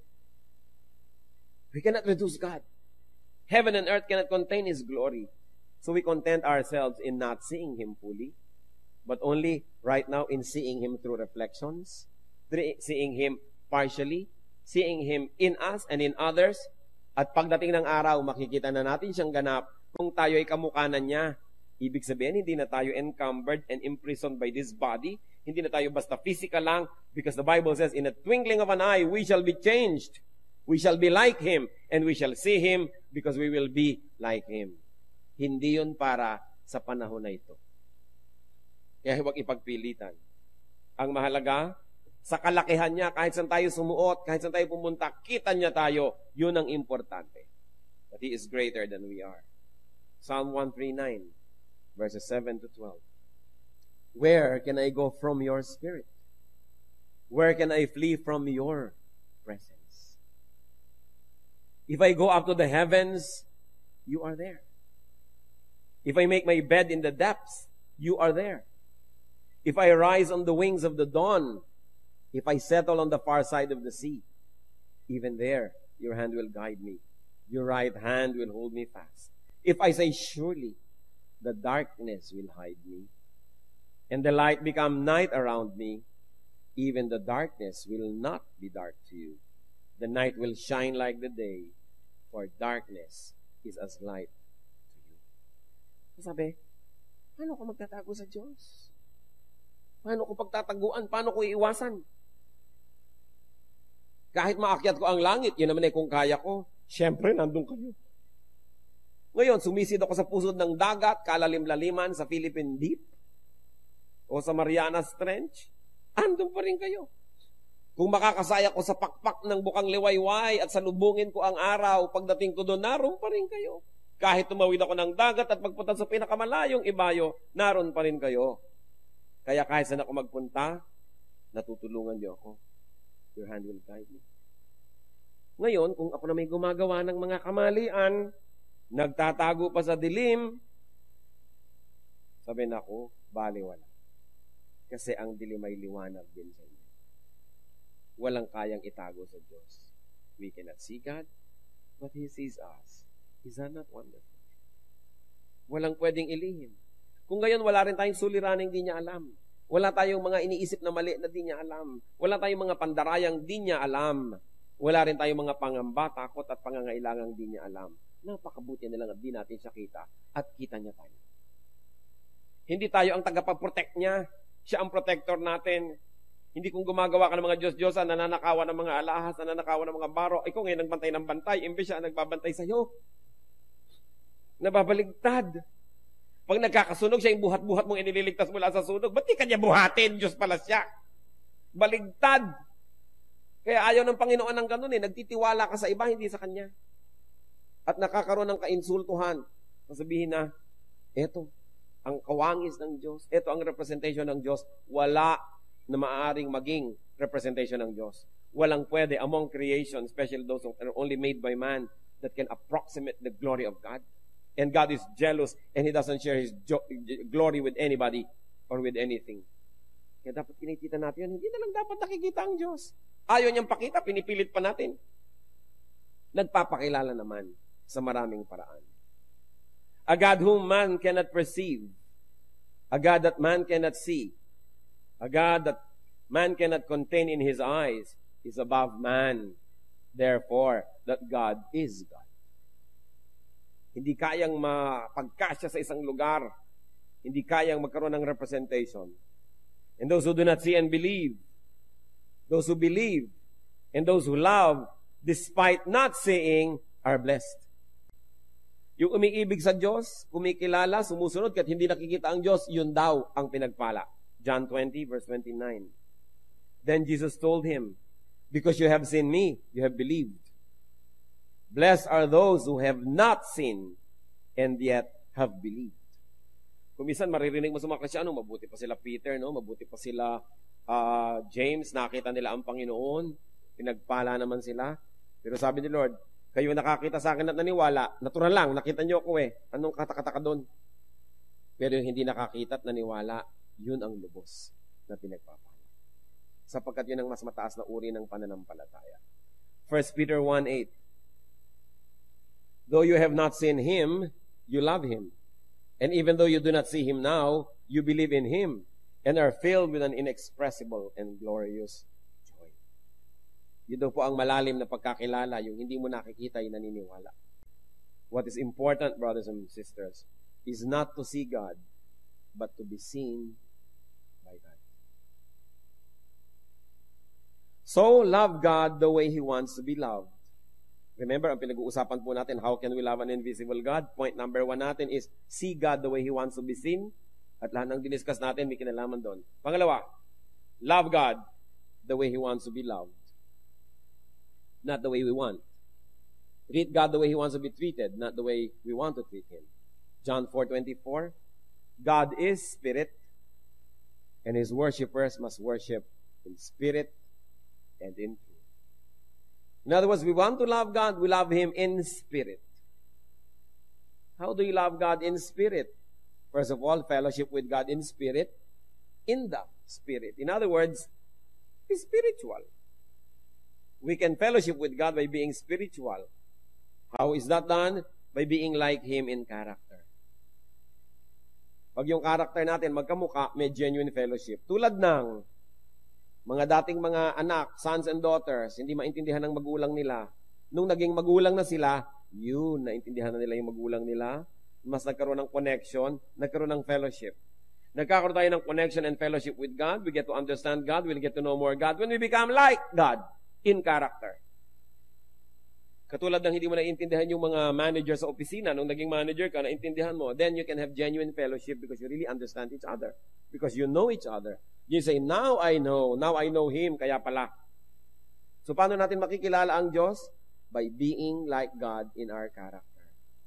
We cannot reduce God. Heaven and earth cannot contain His glory. So, we content ourselves in not seeing Him fully, but only right now in seeing Him through reflections, seeing Him partially, seeing Him in us and in others. At pagdating ng araw, makikita na natin siyang ganap kung tayo ay kamukanan niya. Ibig sabihin, hindi na tayo encumbered and imprisoned by this body. Hindi na tayo basta physical lang, because the Bible says, in a twinkling of an eye, we shall be changed. We shall be like Him, and we shall see Him because we will be like Him. Hindi yun para sa panahon na ito. Kaya huwag ipagpilitan. Ang mahalaga, sa kalakihan niya, kahit saan tayo sumuot, kahit saan tayo pumunta, kita niya tayo. Yun ang importante. That He is greater than we are. Psalm one thirty-nine, verses seven to twelve. Where can I go from your spirit? Where can I flee from your presence? If I go up to the heavens, you are there. If I make my bed in the depths, you are there. If I rise on the wings of the dawn, if I settle on the far side of the sea, even there, your hand will guide me. Your right hand will hold me fast. If I say, surely, the darkness will hide me, and the light become night around me, even the darkness will not be dark to you. The night will shine like the day, for darkness is as light to you. So sabi, paano ko magtatago sa Diyos? Paano ko pagtataguan? Paano ko iiwasan? Kahit maakyat ko ang langit, yun naman eh kung kaya ko, syempre nandun kayo. Ngayon, sumisid ako sa pusod ng dagat, kalalim-laliman sa Philippine Deep, o sa Marianas Trench, andun pa rin kayo. Kung makakasaya ko sa pakpak ng bukang liwayway at salubungin ko ang araw, pagdating ko doon, naroon pa rin kayo. Kahit tumawid ako ng dagat at pagpunta sa pinakamalayong ibayo, naroon pa rin kayo. Kaya kahit saan ako magpunta, natutulungan niyo ako. Your hand will guide me. Ngayon, kung ako na may gumagawa ng mga kamalian, nagtatago pa sa dilim, sabihin ako, baliwala. Kasi ang dilim ay liwanag din sa inyo. Walang kayang itago sa Diyos. We cannot see God, but He sees us. Is that not wonderful? Walang pwedeng ilihim. Kung gayon, wala rin tayong suliraning di niya alam. Wala tayong mga iniisip na mali na di niya alam. Wala tayong mga pandarayang di niya alam. Wala rin tayong mga pangamba, takot at pangangailangang di niya alam. Napakabuti na lang at di natin siya kita at kita niya tayo. Hindi tayo ang tagapag-protect niya. Siya ang protector natin. Hindi kung gumagawa ka ng mga Diyos-Diyosan, nananakawan ng mga alahas, nananakawan ng mga baro, ikaw ngayon nagbantay ng bantay, imbes siya nagbabantay sa'yo. Nababaligtad. Pag nagkakasunog, siya yung buhat-buhat mong inililigtas mula sa sunog. Ba't di kanya buhatin? Diyos pala siya. Baligtad. Kaya ayaw ng Panginoon ng ganun eh. Nagtitiwala ka sa iba, hindi sa Kanya. At nakakaroon ng kainsultuhan. Sasabihin na, eto, ang kawangis ng Diyos, eto ang representation ng Diyos. Wala na maaaring maging representation ng Diyos. walang pwede among creation, especially those that are only made by man, that can approximate the glory of God. And God is jealous and He doesn't share His jo- glory with anybody or with anything. Kaya dapat kinikita natin yun. Hindi na lang dapat nakikita ang Diyos. Ayaw niyang pakita, pinipilit pa natin. Nagpapakilala naman sa maraming paraan. A God whom man cannot perceive. A God that man cannot see. A God that man cannot contain in His eyes is above man. Therefore, that God is God. Hindi kayang mapagkasya sa isang lugar. Hindi kayang magkaroon ng representation. And those who do not see and believe, those who believe, and those who love, despite not seeing, are blessed. Yung umiibig sa Diyos, kumikilala, sumusunod, kahit hindi nakikita ang Diyos, yun daw ang pinagpala. John twenty, verse twenty-nine. Then Jesus told him, because you have seen me, you have believed. Blessed are those who have not seen and yet have believed. Kung minsan maririnig mo sa mga Kristyano, mabuti pa sila Peter, no? Mabuti pa sila uh, James, nakita nila ang Panginoon, pinagpala naman sila. Pero sabi ni Lord, kayo nakakita sa akin at naniwala, natural lang, nakita niyo ako eh. Anong katakataka doon? Pero yung hindi nakakita at naniwala, yun ang lubos na pinagpapala. Sapagkat yun ang mas mataas na uri ng pananampalataya. First Peter one eight. Though you have not seen Him, you love Him. And even though you do not see Him now, you believe in Him and are filled with an inexpressible and glorious joy. Yun daw po ang malalim na pagkakilala, yung hindi mo nakikita, yung naniniwala. What is important, brothers and sisters, is not to see God, but to be seen by God. So, love God the way He wants to be loved. Remember, ang pinag-uusapan po natin, how can we love an invisible God? Point number one natin is, see God the way He wants to be seen. At lahat ng diniscuss natin, may kinalaman doon. Pangalawa, love God the way He wants to be loved. Not the way we want. Treat God the way He wants to be treated, not the way we want to treat Him. John four twenty-four, God is spirit, and His worshipers must worship in spirit and in truth. In other words, we want to love God, we love Him in spirit. How do you love God in spirit? First of all, fellowship with God in spirit, in the spirit. In other words, be spiritual. We can fellowship with God by being spiritual. How is that done? By being like Him in character. Pag yung character natin magkamukha, may genuine fellowship. Tulad ng mga dating mga anak, sons and daughters, hindi maintindihan ng magulang nila. Nung naging magulang na sila, yun, naintindihan na nila yung magulang nila. Mas nagkaroon ng connection, nagkaroon ng fellowship. Nagkakaroon tayo ng connection and fellowship with God. We get to understand God. We'll get to know more God. When we become like God in character. Katulad ng hindi mo naiintindihan yung mga manager sa opisina. Nung naging manager ka, naintindihan mo. Then you can have genuine fellowship because you really understand each other. Because you know each other. You say, now I know. Now I know Him. Kaya pala. So, paano natin makikilala ang Diyos? By being like God in our character.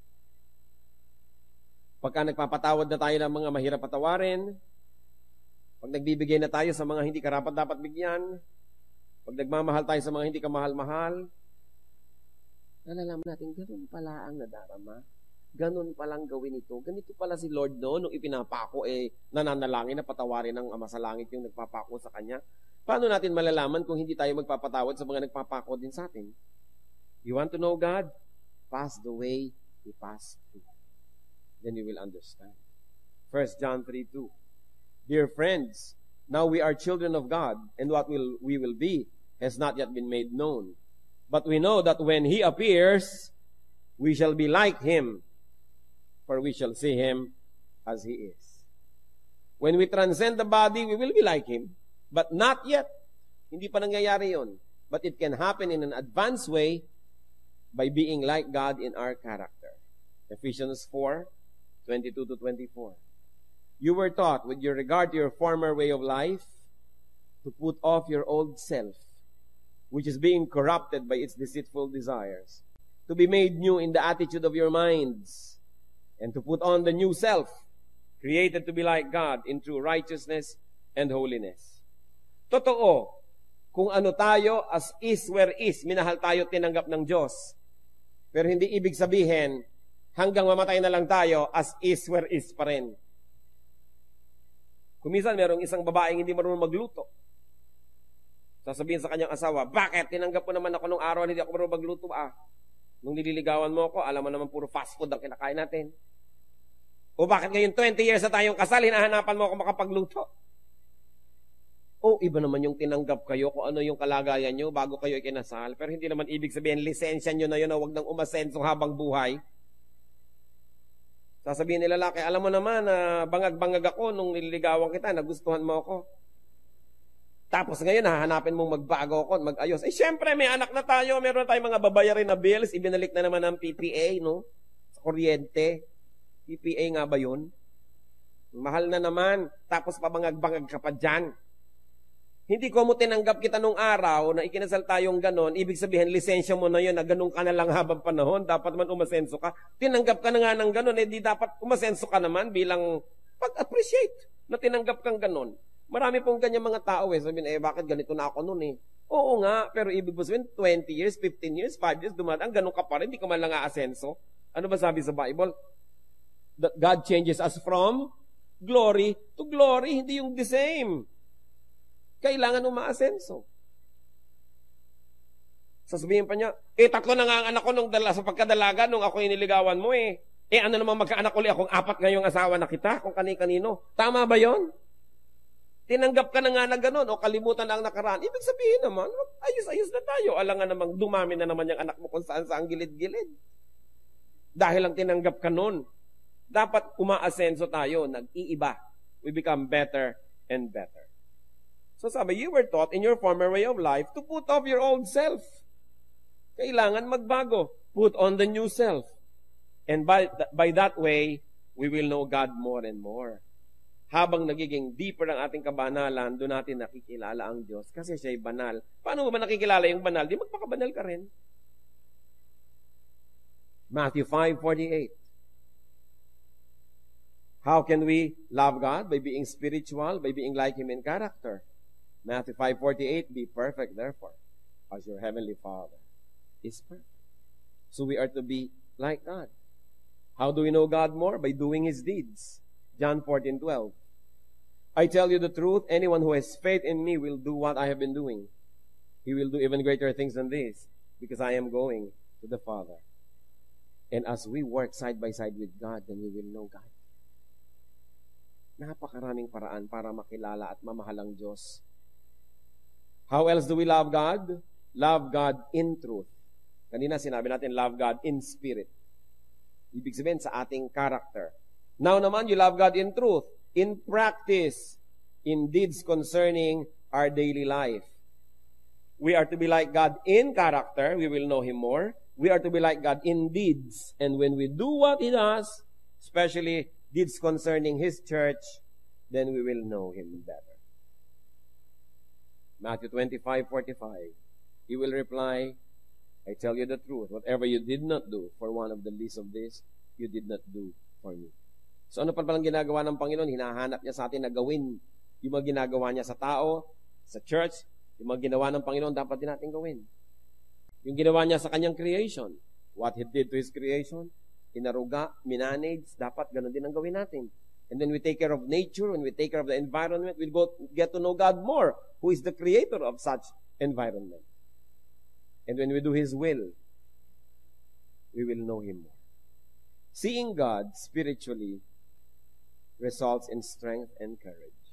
Pagka nagpapatawad na tayo ng mga mahirap patawarin, pag nagbibigay na tayo sa mga hindi karapat-dapat bigyan, pag nagmamahal tayo sa mga hindi kamahal-mahal, nalalaman natin, ganun pala ang nadarama. Ganun palang gawin ito. Ganito pala si Lord noon, nung ipinapako, eh, nananalangin na patawarin ng Ama sa Langit yung nagpapako sa Kanya. Paano natin malalaman kung hindi tayo magpapatawad sa mga nagpapako din sa atin? You want to know God? Pass the way He passed through. Then you will understand. First John three two. Dear friends, now we are children of God, and what will we will be has not yet been made known. But we know that when He appears, we shall be like Him, for we shall see Him as He is. When we transcend the body, we will be like Him, but not yet. Hindi pa nangyayari yun. But it can happen in an advanced way by being like God in our character. Ephesians four twenty-two to twenty-four. You were taught, with your regard to your former way of life, to put off your old self, which is being corrupted by its deceitful desires, to be made new in the attitude of your minds, and to put on the new self, created to be like God in true righteousness and holiness. Totoo, kung ano tayo, as is where is, minahal tayo, tinanggap ng Diyos. Pero hindi ibig sabihin, hanggang mamatay na lang tayo, as is where is pa rin. Kung minsan, merong isang babaeng hindi marunong magluto. Sasabihin sa kanyang asawa, bakit? Tinanggap ko naman ako nung araw, hindi ako marunong magluto. Ah, nung nililigawan mo ako, alam mo naman puro fast food ang kinakain natin. O bakit ngayon twenty years na tayong kasal, hinahanapan mo ako makapagluto? O iba naman yung tinanggap kayo kung ano yung kalagayan nyo bago kayo ikinasal. Pero hindi naman ibig sabihin, lisensya nyo na yun na huwag nang umasenso habang buhay. Sasabihin nila lalaki, alam mo naman na uh, bangag-bangag ako nung nililigawan kita, nagustuhan mo ako. Tapos ngayon, hahanapin mong magbago ako, mag-ayos. Eh, syempre, may anak na tayo, meron tayong mga babayarin na bills, ibinalik na naman ng P P A, no? Sa kuryente. P P A nga ba yun? Mahal na naman, tapos pabangag-bangag ka pa dyan. Hindi ko mo tinanggap kita nung araw na ikinasal tayong ganon, ibig sabihin, lisensya mo na yun, na ganon ka na lang habang panahon, dapat man umasenso ka. Tinanggap ka na nga ng ganon, eh di dapat umasenso ka naman bilang pag-appreciate na tinanggap kang ganon. Marami pong ganyan mga tao eh, sabihin, eh bakit ganito na ako nun eh? Oo nga, pero ibig mo sabihin, twenty years, fifteen years, five years, dumadaan, ganon ka pa rin, hindi ka man lang aasenso. Ano ba sabi sa Bible? That God changes us from glory to glory, hindi yung the same. Kailangan umaasenso. Sasabihin pa niya, eh tatlo na nga ang anak ko nung dala, sa pagkadalaga nung ako iniligawan mo eh. Eh ano namang magkaanak ulit akong apat ngayong asawa na kita, kung kani-kanino. Tama ba yon? Tinanggap ka na nga na gano'n o kalimutan na ang nakaraan. Ibig sabihin naman, ayos-ayos na tayo. Alam nga namang dumami na naman yung anak mo kung saan saan gilid-gilid. Dahil lang tinanggap ka nun. Dapat umaasenso tayo, nag-iiba. We become better and better. So sabi, you were taught in your former way of life to put off your old self. Kailangan magbago. Put on the new self. And by, th- by that way, we will know God more and more. Habang nagiging deeper ang ating kabanalan, doon natin nakikilala ang Diyos kasi siya'y banal. Paano mo ba nakikilala yung banal? Di magpakabanal ka rin. Matthew five forty-eight. How can we love God? By being spiritual, by being like Him in character. Matthew five forty-eight, be perfect, therefore, as your heavenly Father is perfect. So we are to be like God. How do we know God more? By doing His deeds. John fourteen twelve. I tell you the truth, anyone who has faith in me will do what I have been doing. He will do even greater things than this, because I am going to the Father. And as we work side by side with God, then we will know God. Napakaraming paraan para makilala at mamahal ang Diyos. How else do we love God? Love God in truth. Kanina sinabi natin, love God in spirit. Ibig sabihin sa ating character. Now naman, you love God in truth. In practice, in deeds concerning our daily life. We are to be like God in character. We will know Him more. We are to be like God in deeds. And when we do what He does, especially deeds concerning His church, then we will know Him better. Matthew twenty-five forty-five. He will reply, I tell you the truth, whatever you did not do for one of the least of this, you did not do for me. So ano pa palang ginagawa ng Panginoon? Hinahanap niya sa atin na gawin yung mga ginagawa niya sa tao, sa church, yung mga ginawa ng Panginoon, dapat din natin gawin. Yung ginawa niya sa kanyang creation, what He did to His creation, inaruga, minanage, dapat ganun din ang gawin natin. And then we take care of nature, when we take care of the environment, we'll go get to know God more, who is the creator of such environment. And when we do His will, we will know Him more. Seeing God spiritually results in strength and courage.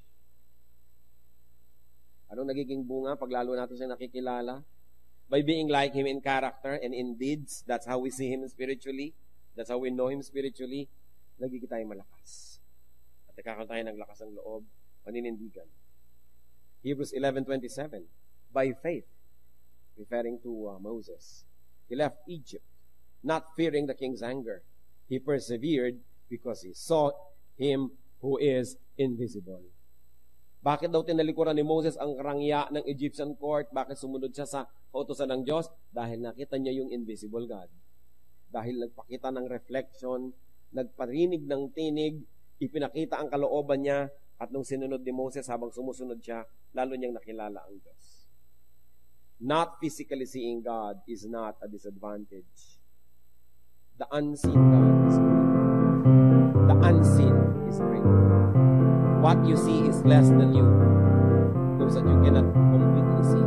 Anong nagiging bunga pag lalo natin siya nakikilala? By being like Him in character and in deeds, that's how we see Him spiritually. That's how we know Him spiritually. Nagiging tayo malakas. At nakakaroon tayo ng lakas ng loob, paninindigan. Hebrews eleven twenty-seven. By faith, referring to uh, Moses, he left Egypt, not fearing the king's anger. He persevered because he saw Him who is invisible. Bakit daw tinalikuran ni Moses ang karangya ng Egyptian court? Bakit sumunod siya sa kautusan ng Diyos? Dahil nakita niya yung invisible God. Dahil nagpakita ng reflection, nagparinig ng tinig, ipinakita ang kalooban niya, at nung sinunod ni Moses habang sumusunod siya, lalo niyang nakilala ang Diyos. not physically seeing God is not a disadvantage. The unseen God is great. The unseen is great. What you see is less than you. Those that you cannot completely see.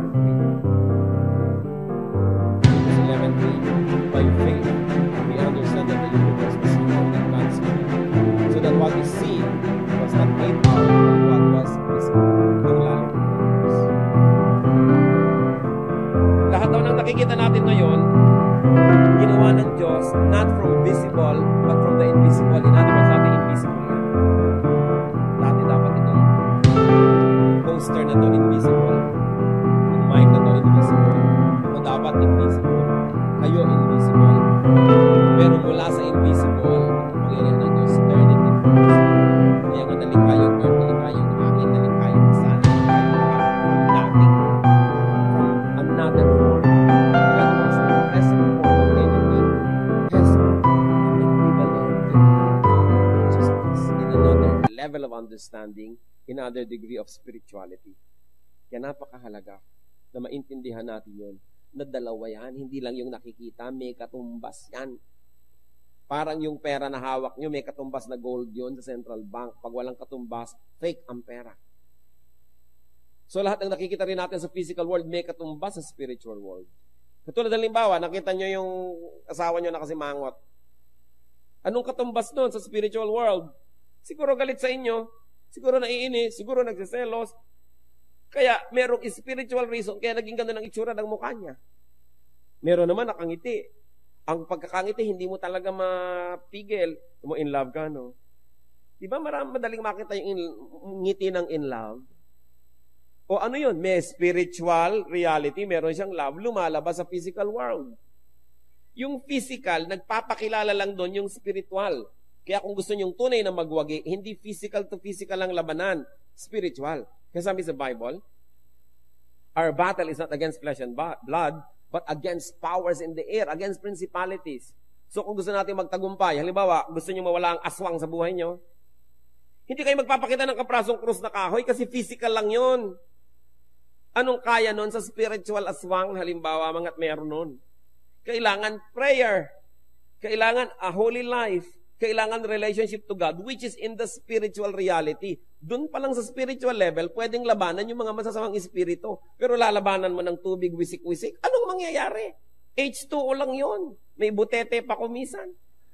Hebrews eleven three, by faith, we understand that the universe was formed in God's will, so that what is seen was not made out of what was visible. Ang lalim ng universe. Lahat daw ng nakikita natin ngayon, ginawa ng Diyos not from visible, but from the invisible. In other words, natin invisible yan. Dati dapat itong poster na to invisible. Yung mic na to invisible. O dapat invisible. Kayo invisible. Pero mula sa invisible, ang pangyarihan ng Diyos, turn it into visible. Kaya nga nalikayong earth, nalikayong hangin, nalikayong sun, nalikayong from nothing, from another form. In other words, the present form of anything has an equivalent just in another level of understanding, in another degree of spirituality. Kaya napakahalaga na maintindihan natin yun, na dalawa yan, hindi lang yung nakikita, may katumbas yan. Parang yung pera na hawak nyo, may katumbas na gold yun sa central bank. Pag walang katumbas, fake ang pera. So lahat ng nakikita rin natin sa physical world, may katumbas sa spiritual world. Katulad ng limbawa, nakita nyo yung asawa nyo na kasimangot. Anong katumbas nun sa spiritual world? Siguro galit sa inyo, siguro naiinis, siguro nagsiselos. Kaya merong spiritual reason, kaya naging ganda ng itsura ng mukha niya. Meron naman nakangiti. Ang pagkakangiti, hindi mo talaga mapigil. Mo in love ka, no? Di ba marami madaling makita yung in, ngiti ng in love? O ano yun? May spiritual reality, meron siyang love, lumalabas sa physical world. Yung physical, nagpapakilala lang doon yung spiritual. Kaya kung gusto nyong tunay na magwagi, hindi physical to physical ang labanan, spiritual. Kaya sabi sa Bible, our battle is not against flesh and blood, but against powers in the air, against principalities. So kung gusto natin magtagumpay, halimbawa, gusto nyo mawala ang aswang sa buhay nyo, hindi kayo magpapakita ng kaprasong krus na kahoy kasi physical lang yun. Anong kaya nun sa spiritual aswang, halimbawa, mangat meron nun? Kailangan prayer. Kailangan a holy life. Kailangan relationship to God, which is in the spiritual reality. Doon pa lang sa spiritual level, pwedeng labanan yung mga masasamang espiritu. Pero lalabanan mo ng tubig, wisik-wisik, anong mangyayari? H two O lang yon. May butete pa kumisan.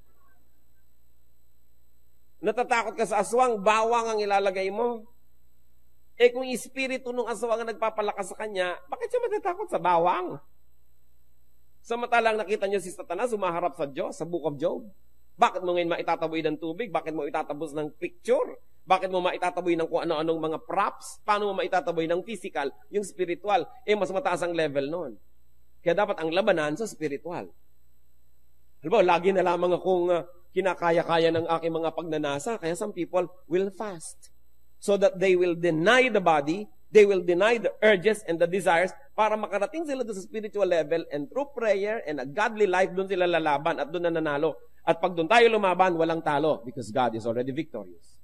Natatakot ka sa aswang, bawang ang ilalagay mo. Eh kung espiritu ng aswang ang nagpapalakas sa kanya, bakit siya matatakot sa bawang? Samantalang nakita niyo si Satanas sumaharap sa Diyos, sa Book of Job. Bakit mo ngayon maitataboy ng tubig? Bakit mo itatabos ng picture? Bakit mo maitataboy ng kung ano-anong mga props? Paano mo maitataboy ng physical? Yung spiritual, eh mas mataas ang level nun. Kaya dapat ang labanan sa spiritual. Halimbawa, lagi na lamang akong uh, kinakaya-kaya ng aking mga pagnanasa, kaya some people will fast. So that they will deny the body, they will deny the urges and the desires para makarating sila doon sa spiritual level, and through prayer and a godly life, doon sila lalaban at doon na nanalo. At pag doon tayo lumaban, walang talo because God is already victorious.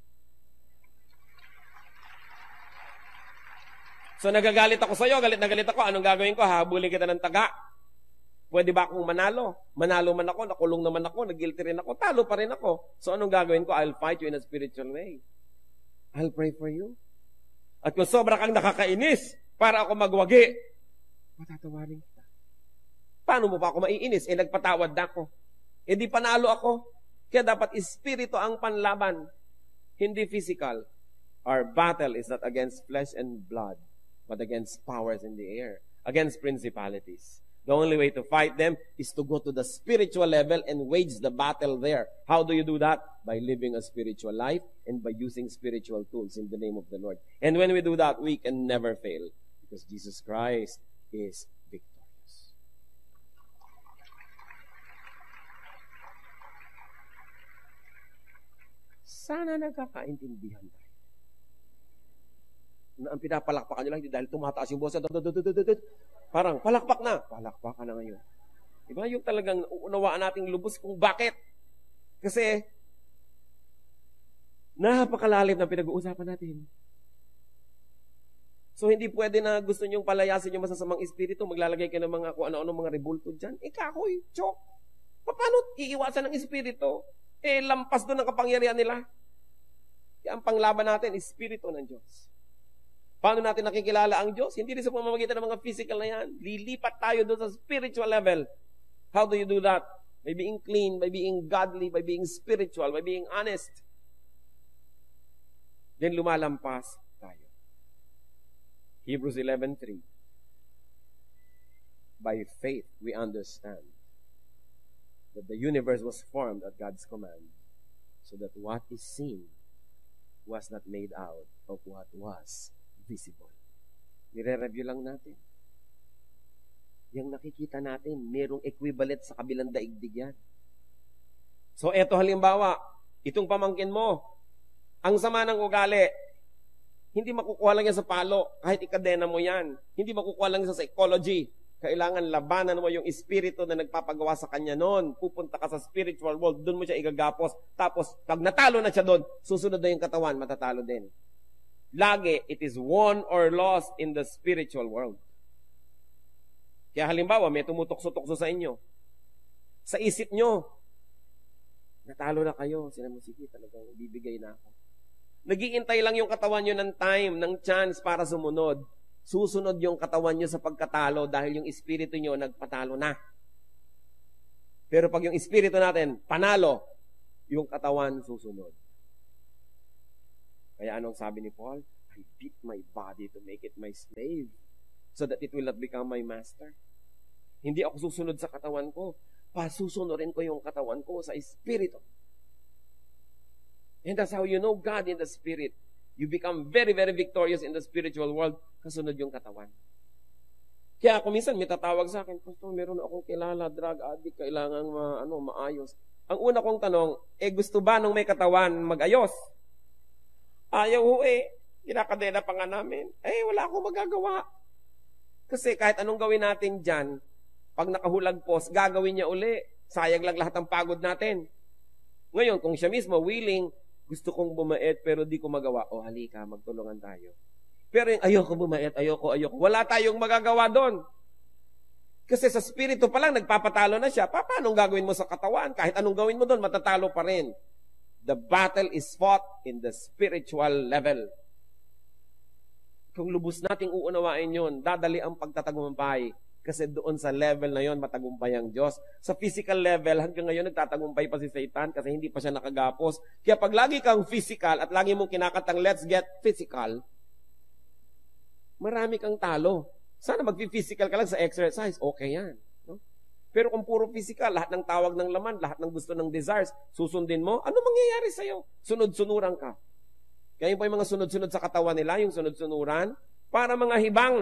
So nagagalit ako sa iyo, galit na galit ako, anong gagawin ko? Habulin kita ng taga. Pwede ba akong manalo? Manalo man ako, nakulong naman ako, nag-guilty rin ako, talo pa rin ako. So anong gagawin ko? I'll fight you in a spiritual way. I'll pray for you. At kung sobra kang nakakainis para ako magwagi, matatawarin kita. Paano mo pa ako maiinis? Eh nagpatawad na ako. Eh di panalo ako. Kaya dapat espiritu ang panlaban, hindi physical. Our battle is not against flesh and blood, but against powers in the air, against principalities. The only way to fight them is to go to the spiritual level and wage the battle there. How do you do that? By living a spiritual life and by using spiritual tools in the name of the Lord. And when we do that, we can never fail because Jesus Christ is victorious. Sana nagkakaintindihan tayo. Na ang pinapalakpakan nyo lang, hindi dahil tumataas yung boses, parang palakpak na. Palakpak ka na ngayon. Diba? Yung talagang unawaan nating lubos kung bakit. Kasi, napakalalim ng pinag-uusapan natin. So, hindi pwede na gusto nyong palayasin yung masasamang espiritu, maglalagay kayo ng mga kung ano-ano mga rebulto dyan. Eh, kahoy, chok. Paano iiwasan ng espiritu? Eh, lampas doon ang kapangyarihan nila. Kaya ang panglaban natin, espiritu ng Diyos. Paano natin nakikilala ang Diyos? Hindi rin sa pamamagitan ng mga physical na yan. Lilipat tayo doon sa spiritual level. How do you do that? By being clean, by being godly, by being spiritual, by being honest. Then lumalampas tayo. Hebrews eleven three. By faith, we understand that the universe was formed at God's command, so that what is seen was not made out of what was visible. Nire-review lang natin. Yung nakikita natin, merong equivalent sa kabilang daigdig yan. So, eto halimbawa, itong pamangkin mo, ang sama ng ugali, hindi makukuha lang yan sa palo, kahit ikadena mo yan. Hindi makukuha lang yan sa psychology. Kailangan labanan mo yung espiritu na nagpapagawa sa kanya noon. Pupunta ka sa spiritual world, doon mo siya igagapos. Tapos, pag natalo na siya doon, susunod na yung katawan, matatalo din. Lagi, it is won or lost in the spiritual world. Kaya halimbawa, may tumutukso-tukso sa inyo. Sa isip nyo, natalo na kayo. Sinabi mo, sige, talagang bibigay na ako. Nagiintay lang yung katawan nyo ng time, ng chance para sumunod. Susunod yung katawan nyo sa pagkatalo dahil yung espiritu nyo nagpatalo na. Pero pag yung espiritu natin, panalo, yung katawan susunod. Kaya anong sabi ni Paul? I beat my body to make it my slave so that it will not become my master. Hindi ako susunod sa katawan ko. Pasusunurin ko yung katawan ko sa espiritu. And that's how you know God in the spirit. You become very, very victorious in the spiritual world. Kasunod yung katawan. Kaya ako minsan may tatawag sa akin, Pastor, meron akong kilala, drug addict, kailangan ma, ano, maayos. Ang una kong tanong, eh gusto ba nung may katawan magayos? Ayaw ho eh. Kinakadena pa nga namin. Eh, wala akong magagawa. Kasi kahit anong gawin natin dyan, pag nakahulagpos, gagawin niya uli. Sayang lang lahat ng pagod natin. Ngayon, kung siya mismo willing, gusto kong bumait pero di ko magawa. O, halika, magtulungan tayo. Pero yung ayoko bumait, ayoko, ayoko. Wala tayong magagawa doon. Kasi sa spirito pa lang, nagpapatalo na siya. Pa, paano gagawin mo sa katawan? Kahit anong gawin mo doon, matatalo pa rin. The battle is fought in the spiritual level. Kung lubos nating uunawain yun, dadali ang pagtatagumpay. Kasi doon sa level na yon matagumpay ang Diyos. Sa physical level, hanggang ngayon nagtatagumpay pa si Satan kasi hindi pa siya nakagapos. Kaya pag lagi kang physical at lagi mong kinakatang let's get physical, marami kang talo. Sana mag-physical ka lang sa exercise, okay yan. No? Pero kung puro physical, lahat ng tawag ng laman, lahat ng gusto ng desires, susundin mo, ano mangyayari sa'yo? Sunod-sunuran ka. Kaya yun po yung mga sunod-sunod sa katawan nila, yung sunod-sunuran, para mga hibang.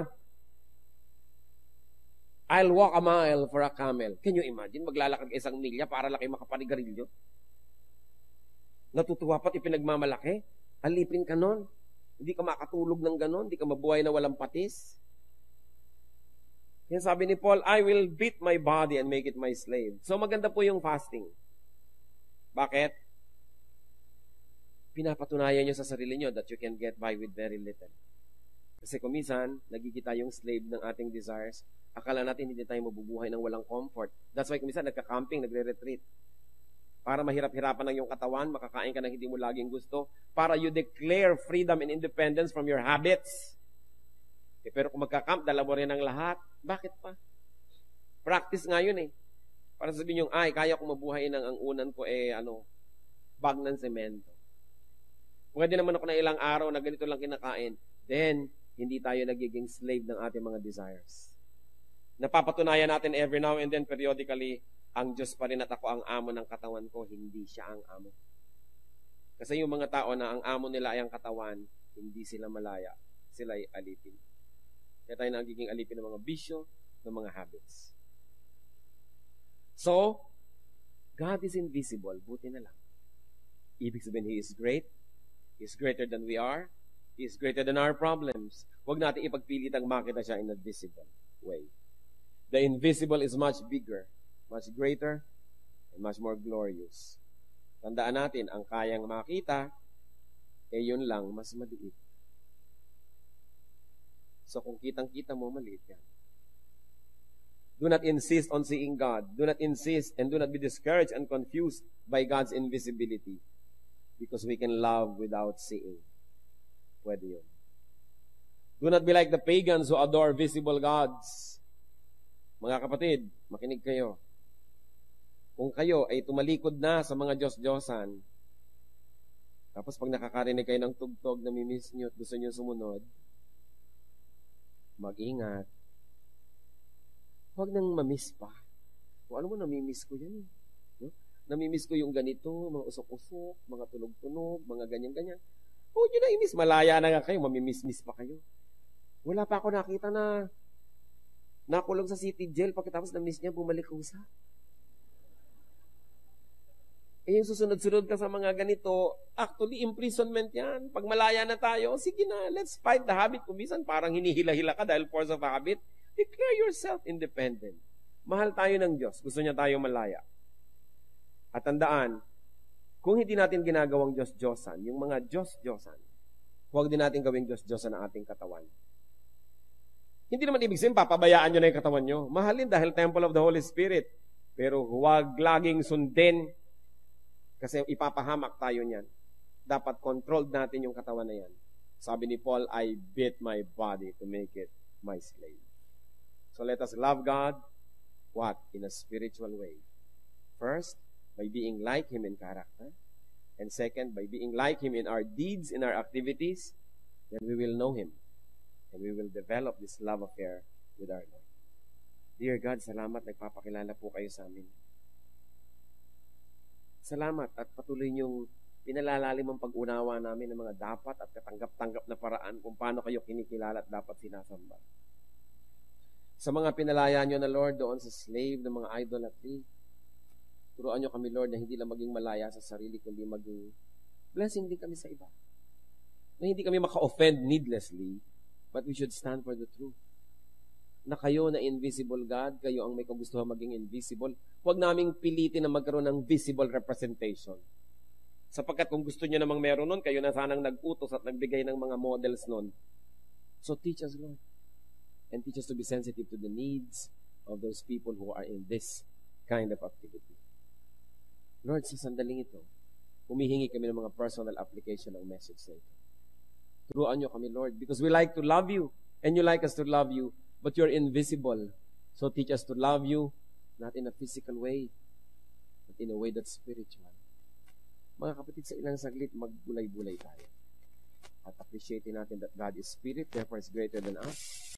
I'll walk a mile for a camel. Can you imagine? Maglalakad isang milya para laki makapanigarilyo. Natutuwa pa't ipinagmamalaki. Alipin ka nun. Hindi ka makatulog ng ganon. Hindi ka mabuhay na walang patis. Yan sabi ni Paul, I will beat my body and make it my slave. So maganda po yung fasting. Bakit? Pinapatunayan nyo sa sarili nyo that you can get by with very little. Kasi kung minsan, nagigita yung slave ng ating desires, akala natin hindi tayo mabubuhay ng walang comfort. That's why kung minsan nagka-camping, nagre-retreat. Para mahirap-hirapan lang yung katawan, makakain ka ng hindi mo laging gusto. Para you declare freedom and independence from your habits. Eh, pero kung magka-camp, dala mo rin ang lahat. Bakit pa? Practice nga yun eh. Para sabihin yung, ay, kaya kong mabuhay ng ang unan ko eh, ano, bag ng semento. Pwede naman ako na ilang araw na ganito lang kinakain. Then, hindi tayo nagiging slave ng ating mga desires. Napapatunayan natin every now and then, periodically, ang Diyos pa rin at ako ang amo ng katawan ko, hindi siya ang amo. Kasi yung mga tao na ang amo nila ay ang katawan, hindi sila malaya. Sila ay alipin. Kaya tayo nagiging alipin ng mga bisyo, ng mga habits. So, God is invisible. Buti na lang. Ibig sabihin, He is great. He is greater than we are. He is greater than our problems. Huwag natin ipagpilit ang makita siya in a visible way. The invisible is much bigger, much greater, and much more glorious. Tandaan natin, ang kayang makita, eh yun lang, mas maliit. So kung kitang-kita mo, maliit yan. Do not insist on seeing God. Do not insist and do not be discouraged and confused by God's invisibility. Because we can love without seeing. Pwede yun. Do not be like the pagans who adore visible gods. Mga kapatid, makinig kayo. Kung kayo ay tumalikod na sa mga Diyos-Diyosan, tapos pag nakakarinig kayo ng tugtog na mimiss nyo at gusto nyo sumunod, mag-ingat. Huwag nang mamiss pa. Kung alam mo, namimiss ko yan. No? Namimiss ko yung ganito, mga usok-usok, mga tunog-tunog, mga ganyan-ganyan. Huwag nyo na imiss. Malaya na nga kayo, mamimiss-miss pa kayo. Wala pa ako nakita na nakulong sa city jail, pagkatapos na-miss niya, bumalik kusa. Eh, yung susunod-sunod ka sa mga ganito, actually, imprisonment yan. Pag malaya na tayo, sige na, let's fight the habit. Kung minsan, parang hinihila-hila ka dahil force of habit, declare yourself independent. Mahal tayo ng Diyos. Gusto niya tayo malaya. At tandaan, kung hindi natin ginagawang Diyos-Diyosan, yung mga Diyos-Diyosan, huwag din natin gawing Diyos-Diyosan ang ating katawan. Hindi naman ibig sabihin, papabayaan nyo na yung katawan nyo. Mahalin dahil temple of the Holy Spirit. Pero huwag laging sundin kasi ipapahamak tayo niyan. Dapat controlled natin yung katawan na yan. Sabi ni Paul, I beat my body to make it my slave. So let us love God, what? In a spiritual way. First, by being like Him in character. And second, by being like Him in our deeds, in our activities, then we will know Him. And we will develop this love affair with our Lord. Dear God, salamat, nagpapakilala po kayo sa amin. Salamat at patuloy niyong pinalalalim ang pag-unawa namin ng mga dapat at katanggap-tanggap na paraan kung paano kayo kinikilala at dapat sinasamba. Sa mga pinalaya niyo na Lord doon sa slave ng mga idolatry, turuan niyo kami Lord na hindi lang maging malaya sa sarili kundi maging blessing din kami sa iba. Na hindi kami maka-offend needlessly, but we should stand for the truth. Na kayo na invisible God, kayo ang may kagustuhan maging invisible. Huwag naming pilitin na magkaroon ng visible representation. Sapagkat kung gusto niyo namang meron nun, kayo na sanang nag-utos at nagbigay ng mga models nun. So teach us, Lord. And teach us to be sensitive to the needs of those people who are in this kind of activity. Lord, sa sandaling ito, humihingi kami ng mga personal application ng message na ito. Turuan niyo kami, Lord, because we like to love you, and you like us to love you, but you're invisible. So teach us to love you, not in a physical way, but in a way that's spiritual. Mga kapatid, sa ilang saglit, magbulay-bulay tayo. At appreciate natin that God is spirit, therefore is greater than us.